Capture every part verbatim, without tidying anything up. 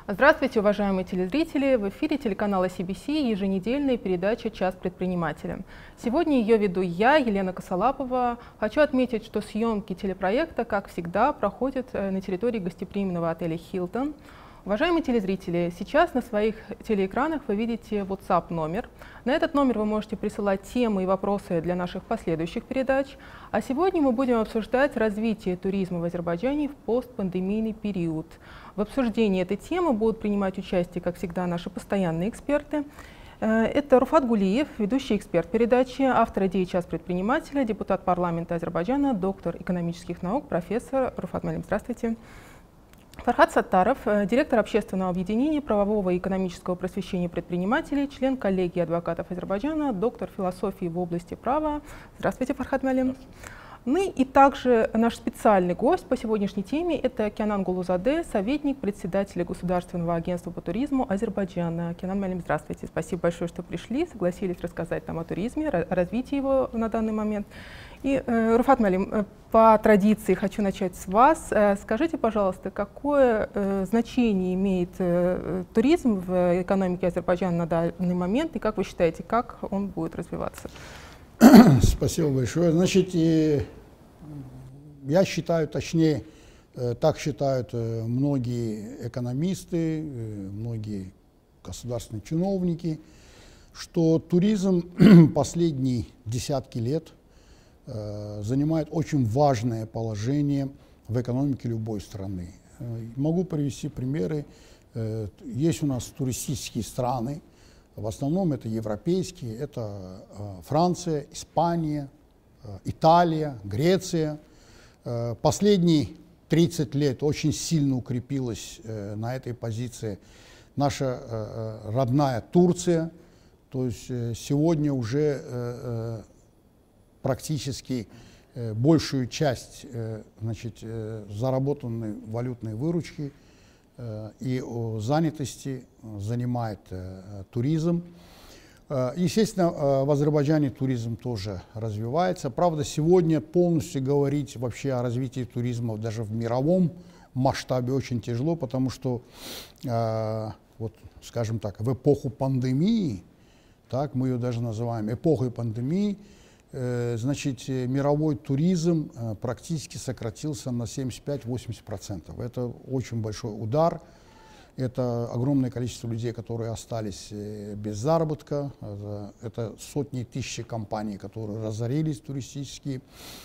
Здравствуйте, уважаемые телезрители! В эфире телеканала си би си еженедельная передача «Час предпринимателя». Сегодня ее веду я, Елена Косолапова. Хочу отметить, что съемки телепроекта, как всегда, проходят на территории гостеприимного отеля «Хилтон». Уважаемые телезрители, сейчас на своих телеэкранах вы видите WhatsApp номер. На этот номер вы можете присылать темы и вопросы для наших последующих передач. А сегодня мы будем обсуждать развитие туризма в Азербайджане в постпандемийный период. В обсуждении этой темы будут принимать участие, как всегда, наши постоянные эксперты. Это Руфат Гулиев, ведущий эксперт передачи, автор идеи «Час предпринимателя», депутат парламента Азербайджана, доктор экономических наук, профессор. Руфат Малим, здравствуйте. Фархад Саттаров, директор общественного объединения правового и экономического просвещения предпринимателей, член коллегии адвокатов Азербайджана, доктор философии в области права. Здравствуйте, Фархад Малим. Ну и также наш специальный гость по сегодняшней теме — это Кенан Гулузаде, советник председателя Государственного агентства по туризму Азербайджана. Кенан Малим, здравствуйте. Спасибо большое, что пришли, согласились рассказать нам о туризме, о развитии его на данный момент. И, э, Руфат Малим, э, по традиции хочу начать с вас. Э, скажите, пожалуйста, какое э, значение имеет э, туризм в экономике Азербайджана на данный момент, и как вы считаете, как он будет развиваться? Спасибо большое. Значит, и я считаю, точнее, так считают многие экономисты, многие государственные чиновники, что туризм последние десятки лет занимает очень важное положение в экономике любой страны. Могу привести примеры. Есть у нас туристические страны. В основном это европейские, это э, Франция, Испания, э, Италия, Греция. Э, последние тридцать лет очень сильно укрепилась э, на этой позиции наша э, родная Турция. То есть э, сегодня уже э, практически э, большую часть э, значит, э, заработанной валютной выручки и занятости занимает э, туризм. Э, естественно, э, в Азербайджане туризм тоже развивается. Правда, сегодня полностью говорить вообще о развитии туризма даже в мировом масштабе очень тяжело, потому что, э, вот, скажем так, в эпоху пандемии, так мы ее даже называем эпохой пандемии, э, значит, мировой туризм э, практически сократился на семьдесят пять — восемьдесят процентов. Это очень большой удар. Это огромное количество людей, которые остались э, без заработка. Это, это сотни тысяч компаний, которые разорились туристические.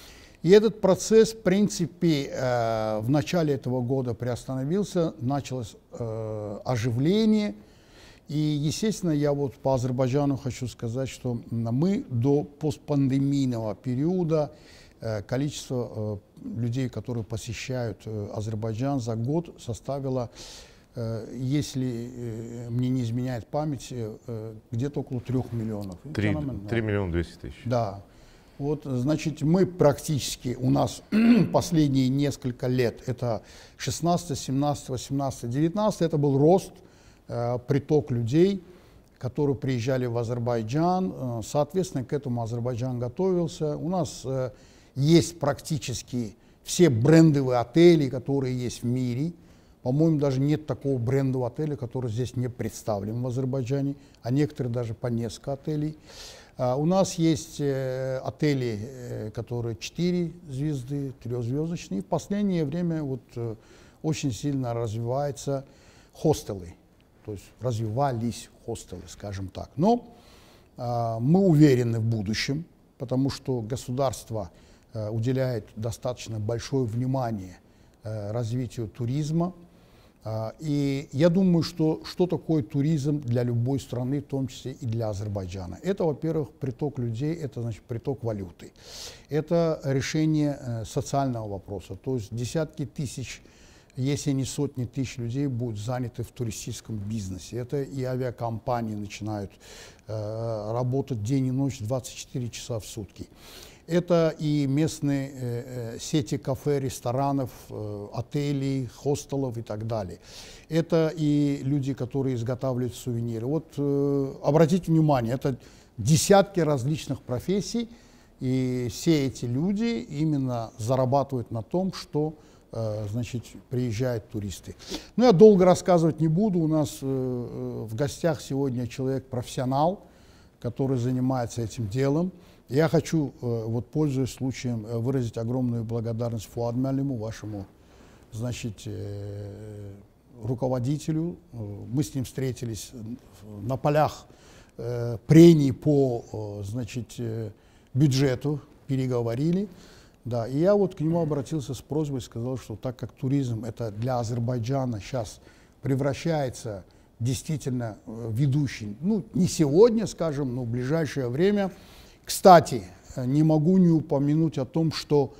И этот процесс, в принципе, э, в начале этого года приостановился, началось э, оживление. И, естественно, я вот по Азербайджану хочу сказать, что мы до постпандемийного периода э, количество э, людей, которые посещают э, Азербайджан за год, составило, э, если э, мне не изменяет память, э, где-то около трех миллионов. три миллиона двести тысяч. Да. Вот, значит, мы практически, у нас последние несколько лет, это шестнадцатый, семнадцатый, восемнадцатый, девятнадцатый, это был рост, приток людей, которые приезжали в Азербайджан. Соответственно, к этому Азербайджан готовился. У нас э, есть практически все брендовые отели, которые есть в мире. По-моему, даже нет такого брендового отеля, который здесь не представлен в Азербайджане, а некоторые даже по несколько отелей. А у нас есть э, отели, э, которые четыре звезды, трехзвездочные. В последнее время вот, э, очень сильно развиваются хостелы. То есть развивались хостелы, скажем так. Но э, мы уверены в будущем, потому что государство э, уделяет достаточно большое внимание э, развитию туризма. Э, и я думаю, что что такое туризм для любой страны, в том числе и для Азербайджана. Это, во-первых, приток людей, это значит приток валюты. Это решение э, социального вопроса. То есть десятки тысяч, если не сотни тысяч людей будут заняты в туристическом бизнесе. Это и авиакомпании начинают э, работать день и ночь, двадцать четыре часа в сутки. Это и местные э, сети кафе, ресторанов, э, отелей, хостелов и так далее. Это и люди, которые изготавливают сувениры. Вот э, обратите внимание, это десятки различных профессий, и все эти люди именно зарабатывают на том, что значит, приезжают туристы. Но я долго рассказывать не буду. У нас в гостях сегодня человек-профессионал, который занимается этим делом. Я хочу, вот, пользуясь случаем, выразить огромную благодарность Фуад Муаллиму, вашему, значит, руководителю. Мы с ним встретились на полях прений по, значит, бюджету, переговорили. Да, и я вот к нему обратился с просьбой, сказал, что так как туризм это для Азербайджана сейчас превращается действительно в ведущий, ну не сегодня, скажем, но в ближайшее время. Кстати, не могу не упомянуть о том, что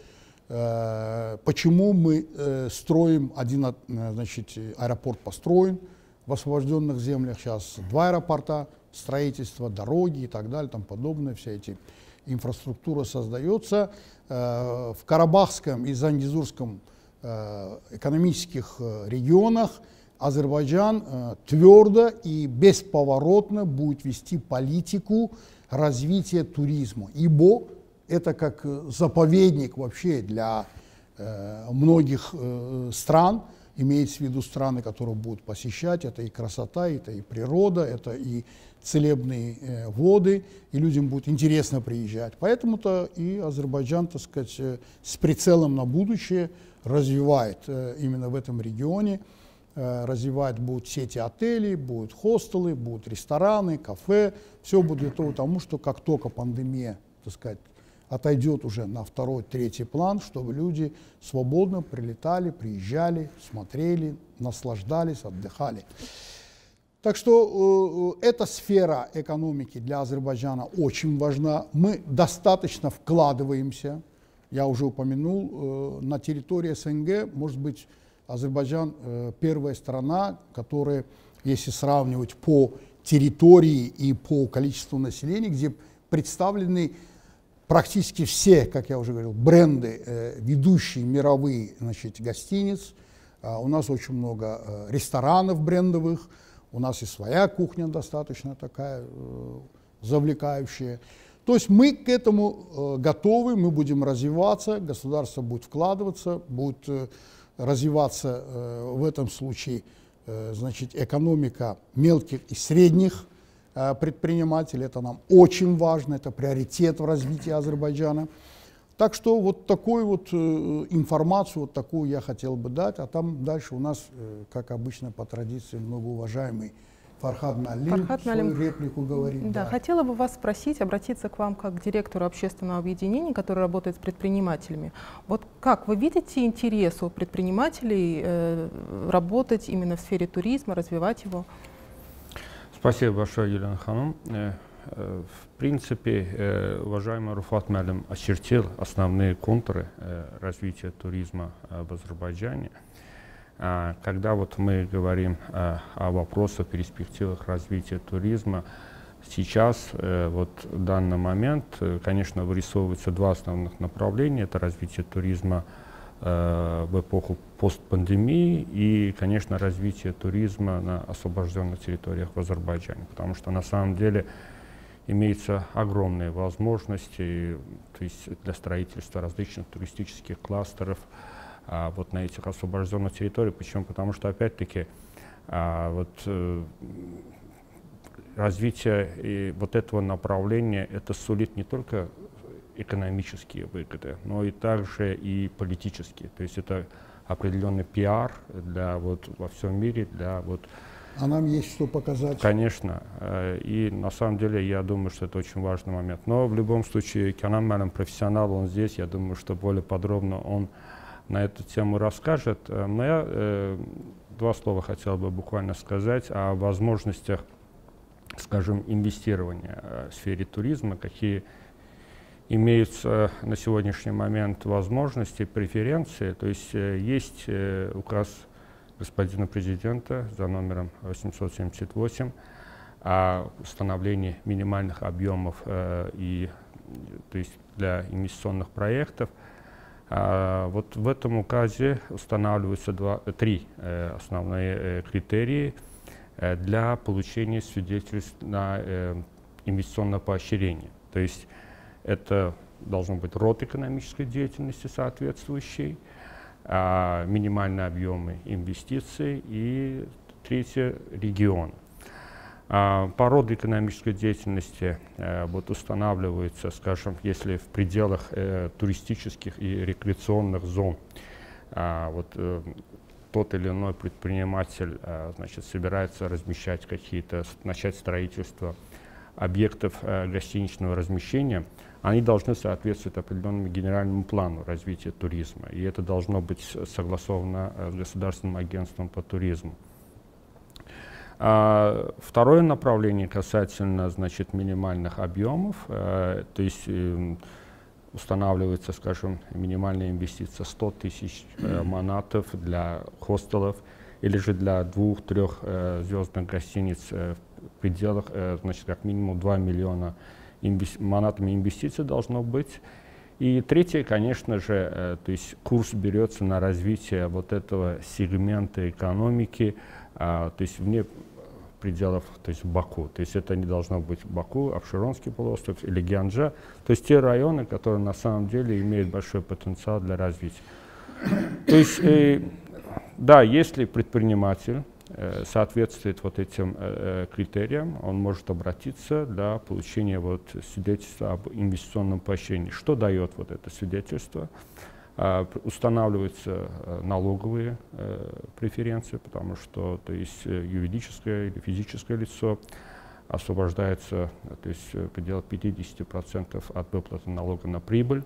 э, почему мы э, строим один, значит, аэропорт построен в освобожденных землях, сейчас два аэропорта, строительство, дороги и так далее, там подобное, все эти инфраструктура создается. В Карабахском и Зангезурском экономических регионах Азербайджан твердо и бесповоротно будет вести политику развития туризма, ибо это как заповедник вообще для многих стран, имеется в виду страны, которые будут посещать, это и красота, это и природа, это и целебные э, воды, и людям будет интересно приезжать. Поэтому-то и Азербайджан, так сказать, э, с прицелом на будущее развивает э, именно в этом регионе, э, развивает будут сети отелей, будут хостелы, будут рестораны, кафе, все будет для того, тому, что как только пандемия, так сказать, отойдет уже на второй, третий план, чтобы люди свободно прилетали, приезжали, смотрели, наслаждались, отдыхали. Так что э, эта сфера экономики для Азербайджана очень важна. Мы достаточно вкладываемся, я уже упомянул, э, на территории СНГ, может быть, Азербайджан э, первая страна, которая, если сравнивать по территории и по количеству населения, где представлены практически все, как я уже говорил, бренды, э, ведущие мировые, значит, гостиниц. Э, у нас очень много э, ресторанов брендовых. У нас и своя кухня достаточно такая э, завлекающая. То есть мы к этому э, готовы, мы будем развиваться, государство будет вкладываться, будет э, развиваться э, в этом случае э, значит, экономика мелких и средних э, предпринимателей. Это нам очень важно, это приоритет в развитии Азербайджана. Так что вот такую вот э, информацию, вот такую я хотел бы дать, а там дальше у нас, э, как обычно по традиции, многоуважаемый Фархад Муаллим свою реплику говорит. Да, да, хотела бы вас спросить, обратиться к вам как к директору общественного объединения, который работает с предпринимателями. Вот как вы видите интерес у предпринимателей э, работать именно в сфере туризма, развивать его? Спасибо большое, Елена Ханум. В принципе, уважаемый Руфат Муаллим очертил основные контуры развития туризма в Азербайджане. Когда вот мы говорим о вопросах, перспективах развития туризма, сейчас, вот в данный момент, конечно, вырисовываются два основных направления. Это развитие туризма в эпоху постпандемии и, конечно, развитие туризма на освобожденных территориях в Азербайджане. Потому что на самом деле имеются огромные возможности, то есть для строительства различных туристических кластеров а, вот на этих освобожденных территориях. Почему? Потому что, опять-таки, а, вот, э, развитие и вот этого направления это сулит не только экономические выгоды, но и также и политические. То есть это определенный пиар для, вот, во всем мире для вот, а нам есть что показать. Конечно. И на самом деле я думаю, что это очень важный момент. Но в любом случае Кенан Муаллим профессионал, он здесь. Я думаю, что более подробно он на эту тему расскажет. Но я э, два слова хотел бы буквально сказать о возможностях, скажем, инвестирования в сфере туризма, какие имеются на сегодняшний момент возможности, преференции. То есть есть э, указ господина президента за номером восемьсот семьдесят восемь о установлении минимальных объемов э, и, то есть для инвестиционных проектов. А, вот в этом указе устанавливаются два, три э, основные э, критерии э, для получения свидетельств на э, инвестиционное поощрение. То есть это должен быть род экономической деятельности соответствующий. а, минимальные объемы инвестиций, и третье — регион. А, по роду экономической деятельности э, вот устанавливается, скажем, если в пределах э, туристических и рекреационных зон а, вот, э, тот или иной предприниматель э, значит, собирается размещать какие-то, начать строительство объектов э, гостиничного размещения, они должны соответствовать определенному генеральному плану развития туризма. И это должно быть согласовано с Государственным агентством по туризму. А, второе направление касательно, значит, минимальных объемов, э, то есть э, устанавливается, скажем, минимальная инвестиция сто тысяч э, манатов для хостелов или же для двух-трех э, звездных гостиниц э, в пределах, э, значит, как минимум два миллиона инвес манатами инвестиций должно быть. И третье, конечно же, э, то есть курс берется на развитие вот этого сегмента экономики, а, то есть вне пределов, то есть Баку. То есть это не должно быть Баку, Апшеронский полуостров или Гянджа. То есть те районы, которые на самом деле имеют большой потенциал для развития. То есть, э, да, если предприниматель э, соответствует вот этим э, критериям, он может обратиться для получения вот свидетельства об инвестиционном поощрении. Что дает вот это свидетельство? Uh, устанавливаются uh, налоговые uh, преференции, потому что то есть, uh, юридическое или физическое лицо освобождается, uh, то есть в пределах пятидесяти процентов от выплаты налога на прибыль,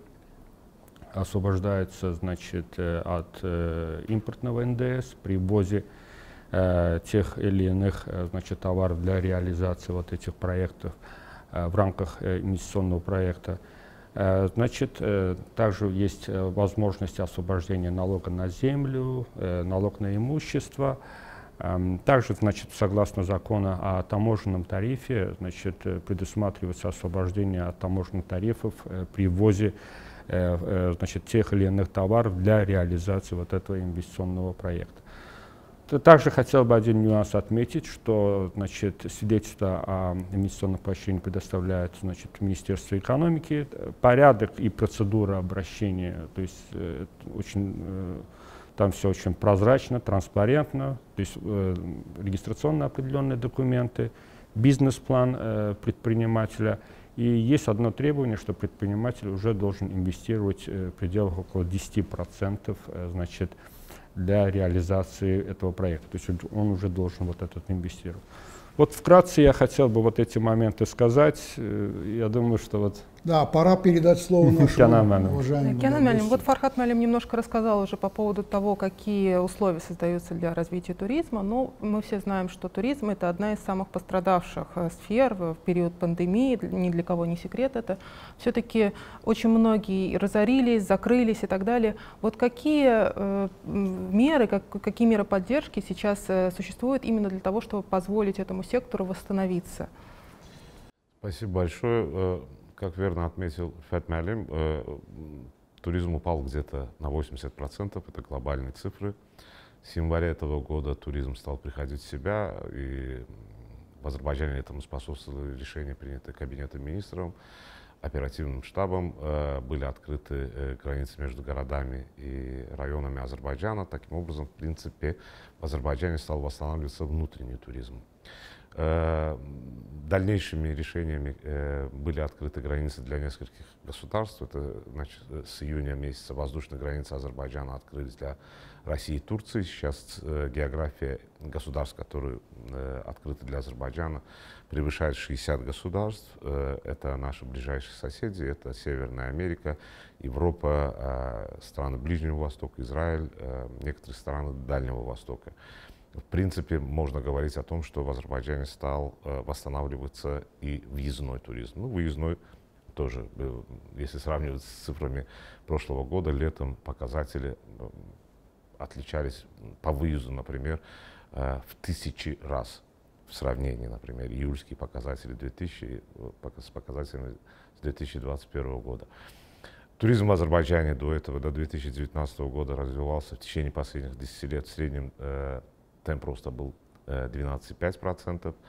освобождается, значит, uh, от uh, импортного эн дэ эс при ввозе uh, тех или иных uh, значит, товаров для реализации вот этих проектов uh, в рамках uh, инвестиционного проекта. Значит, также есть возможность освобождения налога на землю, налог на имущество. Также, значит, согласно закону о таможенном тарифе, значит, предусматривается освобождение от таможенных тарифов при ввозе, значит, тех или иных товаров для реализации вот этого инвестиционного проекта. Также хотел бы один нюанс отметить, что, значит, свидетельство о инвестиционном поощрении предоставляет, значит, Министерство экономики. Порядок и процедура обращения, то есть э, очень, э, там все очень прозрачно, транспарентно, то есть э, регистрационно определенные документы, бизнес-план э, предпринимателя. И есть одно требование, что предприниматель уже должен инвестировать э, в пределах около десяти процентов, э, значит, для реализации этого проекта. То есть он уже должен вот этот инвестировать. Вот вкратце я хотел бы вот эти моменты сказать. Я думаю, что вот... Да, пора передать слово нашему уважаемому. Кенан Мялим, вот Фархат Мялим немножко рассказал уже по поводу того, какие условия создаются для развития туризма. Но мы все знаем, что туризм — это одна из самых пострадавших сфер в период пандемии. Ни для кого не секрет это. Все-таки очень многие разорились, закрылись и так далее. Вот какие э, меры, как, какие меры поддержки сейчас э, существуют именно для того, чтобы позволить этому сектору восстановиться? Спасибо большое. Как верно отметил Фархат Мялим, туризм упал где-то на восемьдесят процентов, это глобальные цифры. С января этого года туризм стал приходить в себя, и в Азербайджане этому способствовало решение, принятое Кабинетом министров, оперативным штабом. Были открыты границы между городами и районами Азербайджана. Таким образом, в принципе, в Азербайджане стал восстанавливаться внутренний туризм. Дальнейшими решениями были открыты границы для нескольких государств. Это, значит, с июня месяца воздушные границы Азербайджана открылись для России и Турции. Сейчас география государств, которые открыты для Азербайджана, превышает шестьдесят государств. Это наши ближайшие соседи, это Северная Америка, Европа, страны Ближнего Востока, Израиль, некоторые страны Дальнего Востока. В принципе, можно говорить о том, что в Азербайджане стал э, восстанавливаться и въездной туризм. Ну, выездной тоже, э, если сравнивать с цифрами прошлого года, летом показатели э, отличались по выезду, например, э, в тысячи раз в сравнении, например, июльские показатели две тысячи, с показателями с две тысячи двадцать первого года. Туризм в Азербайджане до этого, до две тысячи девятнадцатого года развивался в течение последних десяти лет в среднем. Э, Темп роста был двенадцать целых пять десятых процента.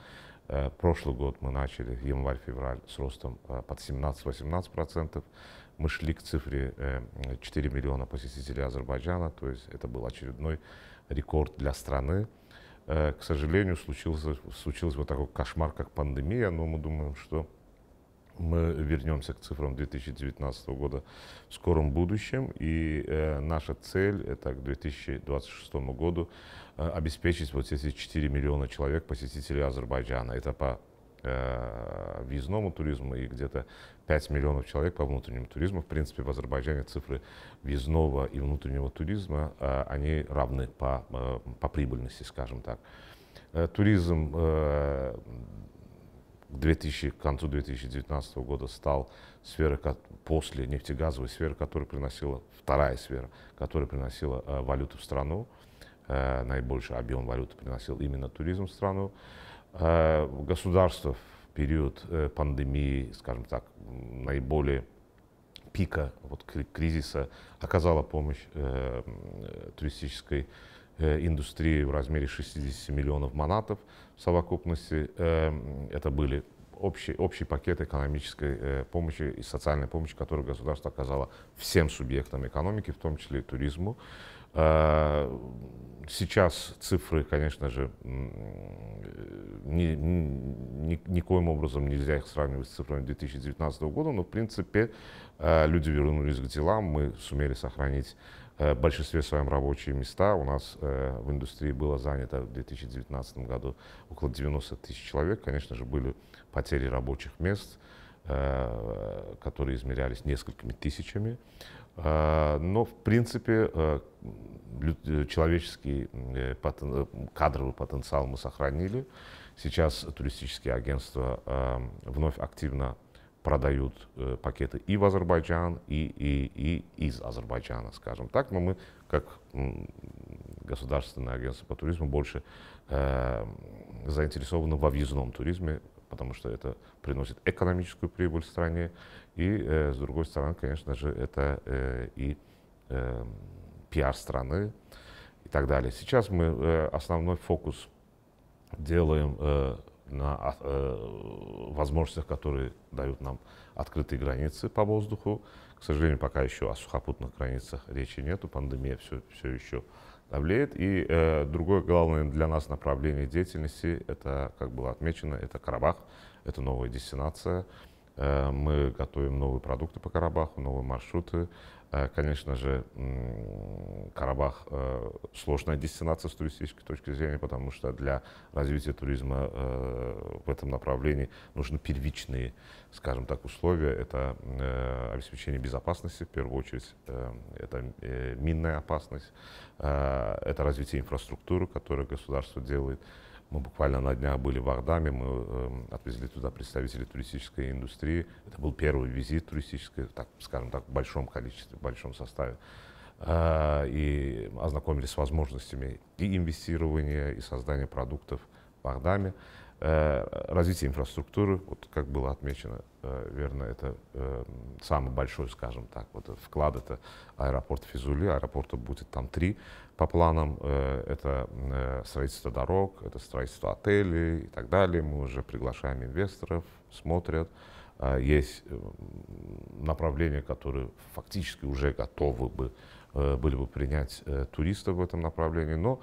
Прошлый год мы начали, январь-февраль, с ростом под семнадцать-восемнадцать процентов. Мы шли к цифре четыре миллиона посетителей Азербайджана, то есть это был очередной рекорд для страны. К сожалению, случился, случился вот такой кошмар, как пандемия, но мы думаем, что мы вернемся к цифрам две тысячи девятнадцатого года в скором будущем, и э, наша цель это к две тысячи двадцать шестому году э, обеспечить вот эти четыре миллиона человек посетителей Азербайджана. Это по э, въездному туризму и где-то пять миллионов человек по внутреннему туризму. В принципе, в Азербайджане цифры въездного и внутреннего туризма э, они равны по, э, по прибыльности, скажем так. Э, туризм э, К, две тысячи, к концу две тысячи девятнадцатого года стал сферой, после нефтегазовой сферы, которая приносила, вторая сфера, которая приносила э, валюту в страну. Э, наибольший объем валюты приносил именно туризм в страну. Э, государство в период э, пандемии, скажем так, наиболее пика вот, кризиса оказало помощь э, туристической индустрии в размере шестидесяти миллионов манатов в совокупности. Это были общий, общий пакет экономической помощи и социальной помощи, которую государство оказало всем субъектам экономики, в том числе и туризму. Сейчас цифры, конечно же, ни, ни, никоим образом нельзя их сравнивать с цифрами две тысячи девятнадцатого года, но в принципе люди вернулись к делам, мы сумели сохранить в большинстве своем рабочие места. У нас э, в индустрии было занято в две тысячи девятнадцатом году около девяноста тысяч человек. Конечно же, были потери рабочих мест, э, которые измерялись несколькими тысячами. Э, но, в принципе, э, человеческий э, потен, кадровый потенциал мы сохранили. Сейчас туристические агентства э, вновь активно продают э, пакеты и в Азербайджан, и, и, и из Азербайджана, скажем так. Но мы, как м, государственное агентство по туризму, больше э, заинтересованы во въездном туризме, потому что это приносит экономическую прибыль стране. И, э, с другой стороны, конечно же, это э, и э, пиар страны и так далее. Сейчас мы э, основной фокус делаем э, на э, возможностях, которые дают нам открытые границы по воздуху. К сожалению, пока еще о сухопутных границах речи нету, пандемия все, все еще давлеет. И э, другое главное для нас направление деятельности, это, как было отмечено, это Карабах, это новая дестинация. Э, мы готовим новые продукты по Карабаху, новые маршруты. Э, конечно же, Карабах э, сложная дестинация с туристической точки зрения, потому что для развития туризма э, в этом направлении нужны первичные, скажем так, условия. Это э, обеспечение безопасности, в первую очередь, э, это э, минная опасность, э, это развитие инфраструктуры, которую государство делает. Мы буквально на днях были в Агдаме, мы э, отвезли туда представителей туристической индустрии. Это был первый визит туристический, так, скажем так, в большом количестве, в большом составе. Э, и ознакомились с возможностями и инвестирования, и создания продуктов в Агдаме. Э, развитие инфраструктуры, вот как было отмечено, э, верно, это э, самый большой, скажем так, вот, вклад, это аэропорт Физули, аэропорта будет там три по планам, э, это э, строительство дорог, это строительство отелей и так далее. Мы уже приглашаем инвесторов, смотрят. Э, есть э, направления, которые фактически уже готовы бы, э, были бы принять э, туристов в этом направлении, но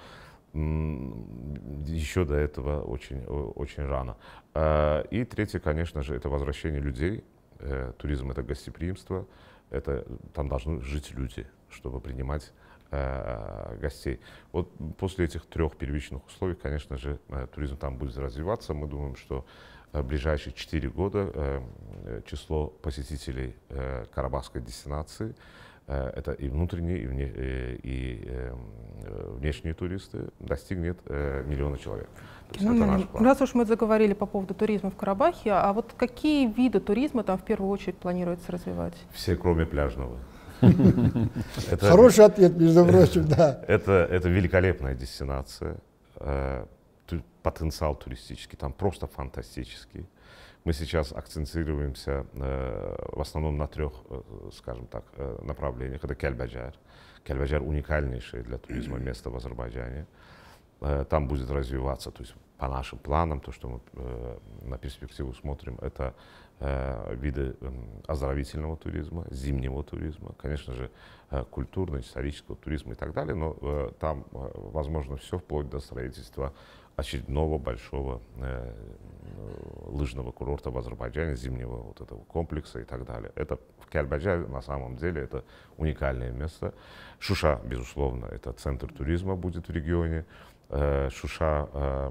еще до этого очень, очень рано. И третье, конечно же, это возвращение людей. Туризм — это гостеприимство, это, там должны жить люди, чтобы принимать гостей. Вот после этих трех первичных условий, конечно же, туризм там будет развиваться. Мы думаем, что в ближайшие четыре года число посетителей карабахской дестинации, это и внутренние, и, вне, и, и внешние туристы, достигнет э, миллиона человек. Ну, раз уж мы заговорили по поводу туризма в Карабахе, а вот какие виды туризма там в первую очередь планируется развивать? Все, кроме пляжного. Хороший ответ, между прочим, да. Это великолепная дестинация, потенциал туристический там просто фантастический. Мы сейчас акцентируемся э, в основном на трех, э, скажем так, э, направлениях. Это Кельбаджар. Кельбаджар — уникальнейшее для туризма место в Азербайджане. Э, там будет развиваться, то есть по нашим планам, то, что мы на перспективу смотрим, это виды оздоровительного туризма, зимнего туризма, конечно же, культурного, исторического туризма и так далее, но там возможно все вплоть до строительства очередного большого э, лыжного курорта в Азербайджане, зимнего вот этого комплекса и так далее. Это в Кельбаджаре на самом деле это уникальное место. Шуша, безусловно, это центр туризма будет в регионе. Э, Шуша, э,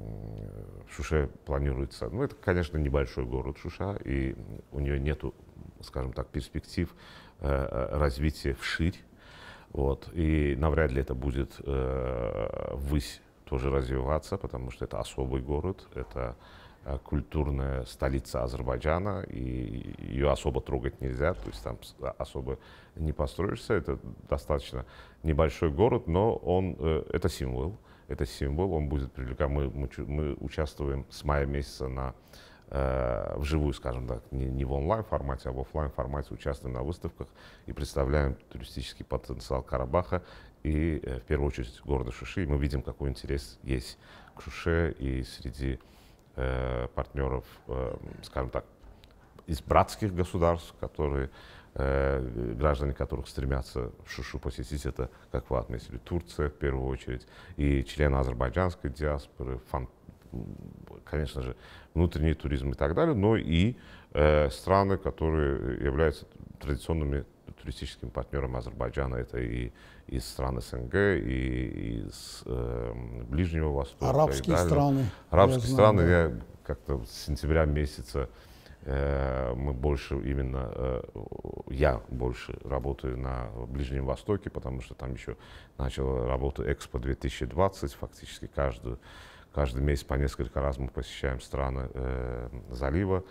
в Шуше планируется, ну это, конечно, небольшой город Шуша, и у нее нету, скажем так, перспектив э, развития вширь. Вот, и навряд ли это будет э, ввысь тоже развиваться, потому что это особый город, это э, культурная столица Азербайджана, и ее особо трогать нельзя, то есть там особо не построишься. Это достаточно небольшой город, но он, э, это символ, это символ, он будет привлекать. Мы, мы, мы участвуем с мая месяца на э, вживую, скажем так, не, не в онлайн формате, а в офлайн формате участвуем на выставках и представляем туристический потенциал Карабаха. И э, в первую очередь города Шуши. Мы видим, какой интерес есть к Шуше и среди э, партнеров, э, скажем так, из братских государств, которые, э, граждане которых стремятся Шушу посетить. Это, как вы отметили, Турция в первую очередь, и члены азербайджанской диаспоры, фан, конечно же, внутренний туризм и так далее, но и э, страны, которые являются традиционными туристическим партнером Азербайджана. Это и из стран СНГ, и из э, Ближнего Востока. Арабские страны. Арабские я страны. Знаю, Я как-то с сентября месяца э, мы больше именно, э, я больше работаю на Ближнем Востоке, потому что там еще начала работа Экспо две тысячи двадцать. Фактически каждую, каждый месяц по несколько раз мы посещаем страны э, залива.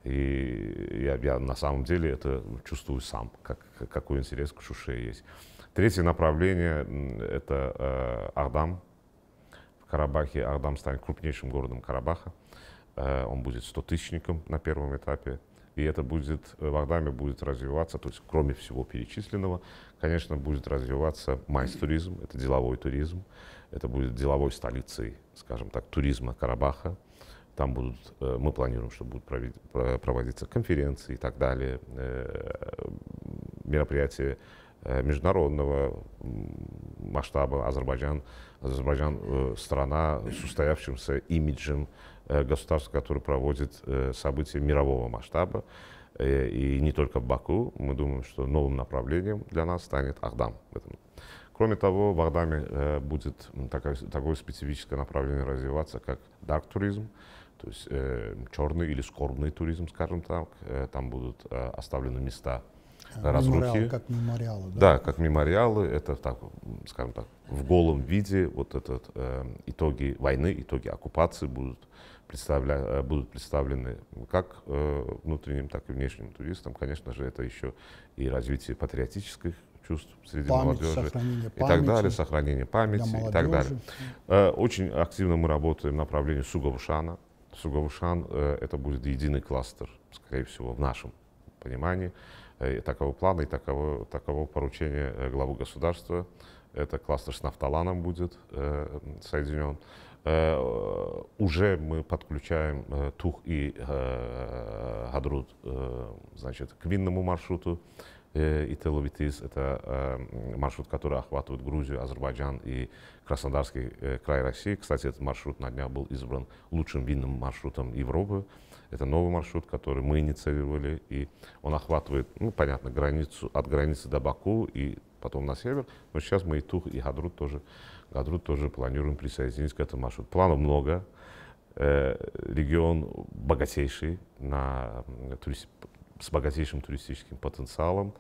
И я, я на самом деле это чувствую сам, как, какой интерес к Шуше есть. Третье направление — это э, Агдам. В Карабахе Агдам станет крупнейшим городом Карабаха. Э, он будет стотысячником на первом этапе. И это будет, в Агдаме будет развиваться, то есть кроме всего перечисленного, конечно, будет развиваться майс-туризм, это деловой туризм. Это будет деловой столицей, скажем так, туризма Карабаха. Там будут, мы планируем, что будут проводиться конференции и так далее, мероприятия международного масштаба. Азербайджан, Азербайджан страна с устоявшимся имиджем государства, которое проводит события мирового масштаба. И не только в Баку. Мы думаем, что новым направлением для нас станет Агдам. Кроме того, в Агдаме будет такое, такое специфическое направление развиваться, как dark туризм. То есть э, черный или скорбный туризм, скажем так. Э, там будут э, оставлены места разрухи. Мемориалы, как мемориалы. Да? Да, как мемориалы. Это, так, скажем так, в голом виде вот этот, э, итоги войны, итоги оккупации будут, представля, э, будут представлены как э, внутренним, так и внешним туристам. Конечно же, это еще и развитие патриотических чувств среди Память, молодежи и памяти, так далее, сохранение памяти и так далее. Э, очень активно мы работаем в направлении Суговушана. Суговушан э, это будет единый кластер, скорее всего, в нашем понимании. Э, такого плана и такового, такового поручения э, главы государства. Это кластер с Нафталаном будет э, соединен. Э, уже мы подключаем э, Тух и э, Гадрут э, значит, к винному маршруту. И Теловитис — это э, маршрут, который охватывает Грузию, Азербайджан и Краснодарский э, край России. Кстати, этот маршрут на днях был избран лучшим винным маршрутом Европы. Это новый маршрут, который мы инициировали, и он охватывает, ну, понятно, границу, от границы до Баку и потом на север. Но сейчас мы и Тух, и Гадрут тоже, Гадрут тоже планируем присоединить к этому маршруту. Планов много. Э, регион богатейший на туристический, с богатейшим туристическим потенциалом.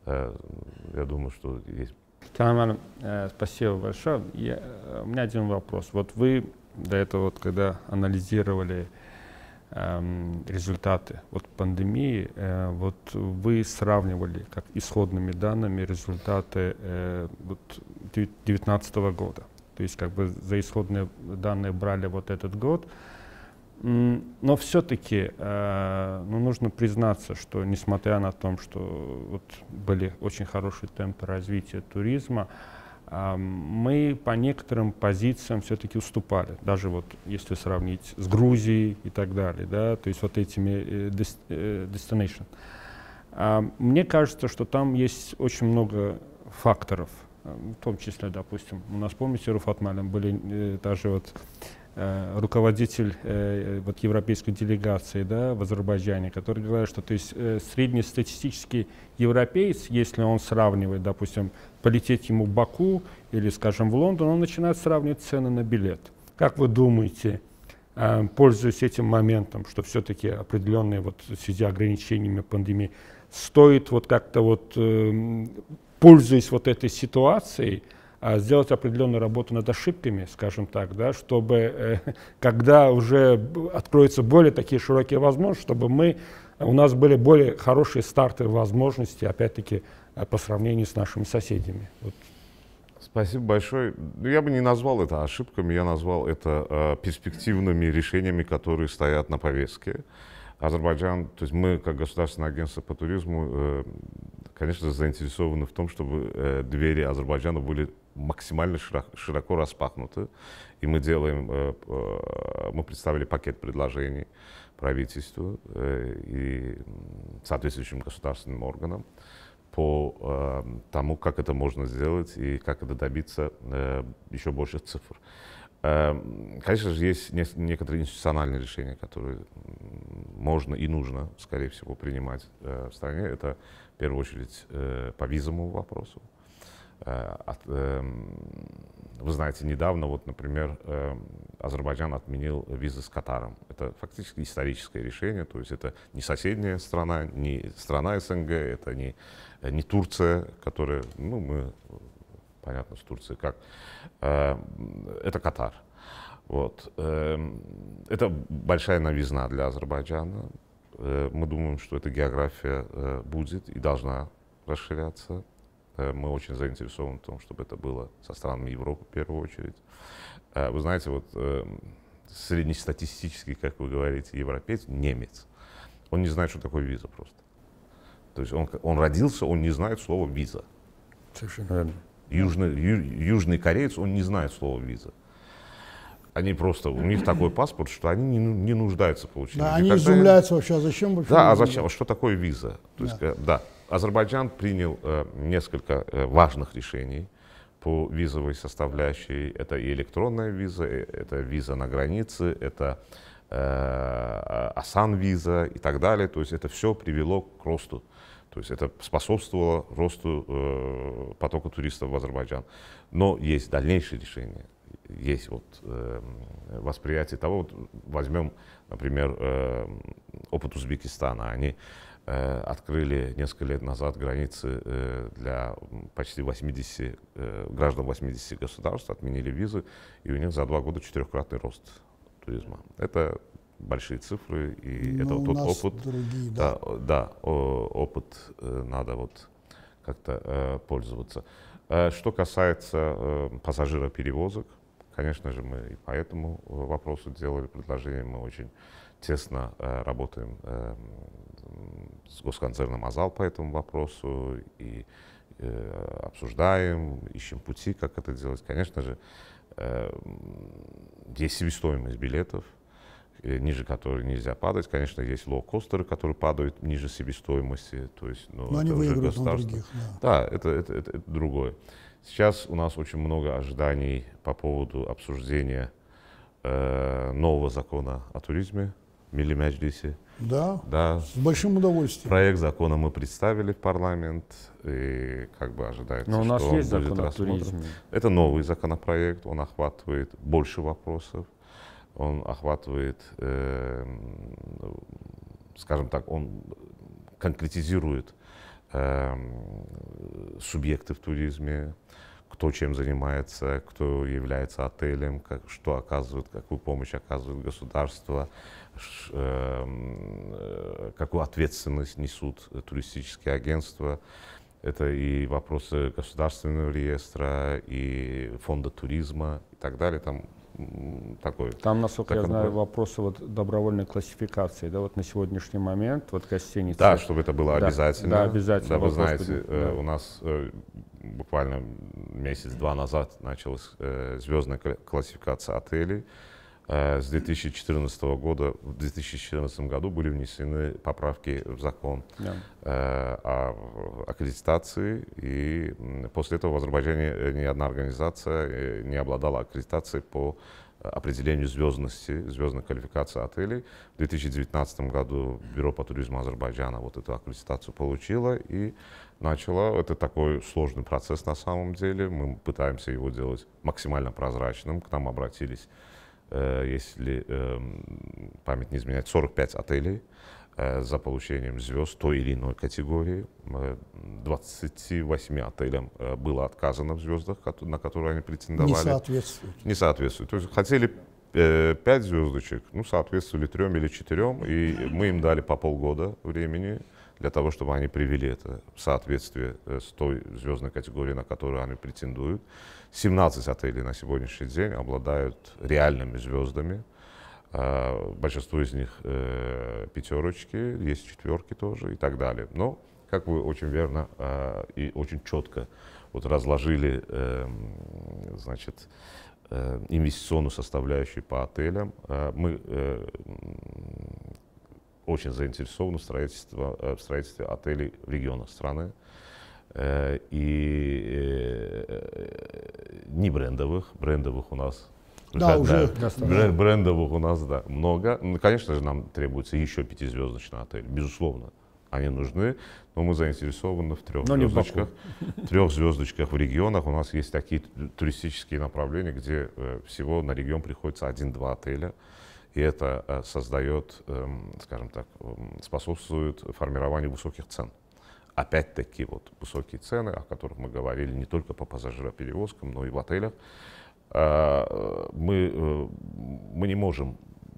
Я думаю, что есть. Канан, спасибо большое. Я, у меня один вопрос. Вот вы до этого, вот, когда анализировали эм, результаты от пандемии, э, вот вы сравнивали как исходными данными результаты э, вот, две тысячи девятнадцатого года. То есть как бы за исходные данные брали вот этот год. Но все-таки э, ну, нужно признаться, что несмотря на то, что вот были очень хорошие темпы развития туризма, мы по некоторым позициям все-таки уступали, даже вот если сравнить с Грузией и так далее, да, то есть вот этими destination. Мне кажется, что там есть очень много факторов, в том числе, допустим, у нас, помните, Руфат Малям, были даже вот э, руководитель э, вот европейской делегации, да, в Азербайджане, который говорит, что то есть, э, среднестатистический европеец, если он сравнивает, допустим, полететь ему в Баку или, скажем, в Лондон, он начинает сравнивать цены на билет. Как вы думаете, э, пользуясь этим моментом, что все-таки определенные вот в связи с ограничениями пандемии, стоит вот как-то вот э, пользуясь вот этой ситуацией, сделать определенную работу над ошибками, скажем так, да, чтобы, когда уже откроются более такие широкие возможности, чтобы мы, у нас были более хорошие старты возможности, опять-таки, по сравнению с нашими соседями. Вот. Спасибо большое. Я бы не назвал это ошибками, я назвал это э, перспективными решениями, которые стоят на повестке. Азербайджан, то есть мы, как государственное агентство по туризму, э, конечно, заинтересованы в том, чтобы э, двери Азербайджана были максимально широко, широко распахнуты. И мы делаем, э, э, мы представили пакет предложений правительству э, и соответствующим государственным органам по э, тому, как это можно сделать и как это добиться э, еще больше цифр. Конечно же, есть некоторые институциональные решения, которые можно и нужно, скорее всего, принимать в стране. Это, в первую очередь, по визовому вопросу. Вы знаете, недавно, вот, например, Азербайджан отменил визы с Катаром. Это фактически историческое решение, то есть это не соседняя страна, не страна СНГ, это не, не Турция, которая, ну, мы... Понятно, с Турцией как. Это Катар. Вот. Это большая новизна для Азербайджана. Мы думаем, что эта география будет и должна расширяться. Мы очень заинтересованы в том, чтобы это было со странами Европы в первую очередь. Вы знаете, вот среднестатистический, как вы говорите, европеец, немец, он не знает, что такое виза просто. То есть он, он родился, он не знает слова виза. Совершенно верно. Южный, ю, южный кореец, он не знает слова виза. Они просто, у них такой паспорт, что они не, не нуждаются в получении. Да, они изумляются вообще, а зачем вообще? Да, а зачем, что такое виза? То есть, да. э, да, Азербайджан принял э, несколько э, важных решений по визовой составляющей. Это и электронная виза, это виза на границе, это э, асан-виза и так далее. То есть это все привело к росту. То есть это способствовало росту э, потока туристов в Азербайджан. Но есть дальнейшие решения. Есть вот, э, восприятие того, вот возьмем, например, э, опыт Узбекистана. Они э, открыли несколько лет назад границы э, для почти восьмидесяти э, граждан восьмидесяти государств, отменили визы, и у них за два года четырехкратный рост туризма. Это большие цифры, и Но это вот тот опыт, другие, да. Да, да, опыт э, надо вот как-то э, пользоваться. Э, что касается э, пассажироперевозок, конечно же, мы и по этому вопросу делали предложение. Мы очень тесно э, работаем э, с госконцерном «Азал» по этому вопросу и э, обсуждаем, ищем пути, как это делать. Конечно же, э, есть себестоимость билетов, ниже которой нельзя падать. Конечно, есть лоу-костеры, которые падают ниже себестоимости. То есть, ну, Но они выиграют на других. Да, да это, это, это, это другое. Сейчас у нас очень много ожиданий по поводу обсуждения э, нового закона о туризме в Милли Меджлисе. Да, да, с большим удовольствием. Проект закона мы представили в парламент, и как бы ожидается, Но у нас что есть он будет закон о рассмотрен. туризме. Это новый законопроект, он охватывает больше вопросов. Он охватывает, э, скажем так, он конкретизирует э, субъекты в туризме, кто чем занимается, кто является отелем, как, что оказывает, какую помощь оказывает государство, ш, э, какую ответственность несут туристические агентства. Это и вопросы государственного реестра, и фонда туризма и так далее. Там такой. Там, насколько я знаю, был. вопросы вот добровольной классификации, да, вот на сегодняшний момент, вот гостиницы. Да, чтобы это было да, обязательно. Да, обязательно. Да, вы вопрос, знаете, да. у нас буквально месяц-два назад началась э, звездная классификация отелей. Э, с две тысячи четырнадцатого года, в две тысячи четырнадцатом году были внесены поправки в закон yeah. э, о аккредитации, и после этого в Азербайджане ни одна организация не обладала аккредитацией по определению звездности, звездной квалификации отелей. В две тысячи девятнадцатом году Бюро по туризму Азербайджана вот эту аккредитацию получило и начало. Это такой сложный процесс на самом деле. Мы пытаемся его делать максимально прозрачным. К нам обратились, э, если э, память не изменяет, сорок пять отелей э, за получением звезд той или иной категории. двадцати восьми отелям э, было отказано в звездах, на которые они претендовали. Не соответствует. Не соответствует. То есть хотели э, пять звездочек, ну, соответствовали трем или четырем, и мы им дали по полгода времени для того, чтобы они привели это в соответствие с той звездной категорией, на которую они претендуют. семнадцать отелей на сегодняшний день обладают реальными звездами. Большинство из них э, пятерочки, есть четверки тоже и так далее. Но, как вы очень верно э, и очень четко вот разложили э, значит, э, инвестиционную составляющую по отелям, э, мы э, очень заинтересованы в строительстве, в строительстве отелей в регионах страны. Э, и э, не брендовых, брендовых у нас Да, уже да, брендовых у нас да, много. Ну, конечно же, нам требуется еще пятизвездочный отель, безусловно. Они нужны, но мы заинтересованы в трех но звездочках. В трех звездочках в регионах. У нас есть такие туристические направления, где э, всего на регион приходится один-два отеля. И это э, создает, э, скажем так, э, способствует формированию высоких цен. Опять-таки, вот высокие цены, о которых мы говорили не только по пассажироперевозкам, но и в отелях. Мы, мы не можем,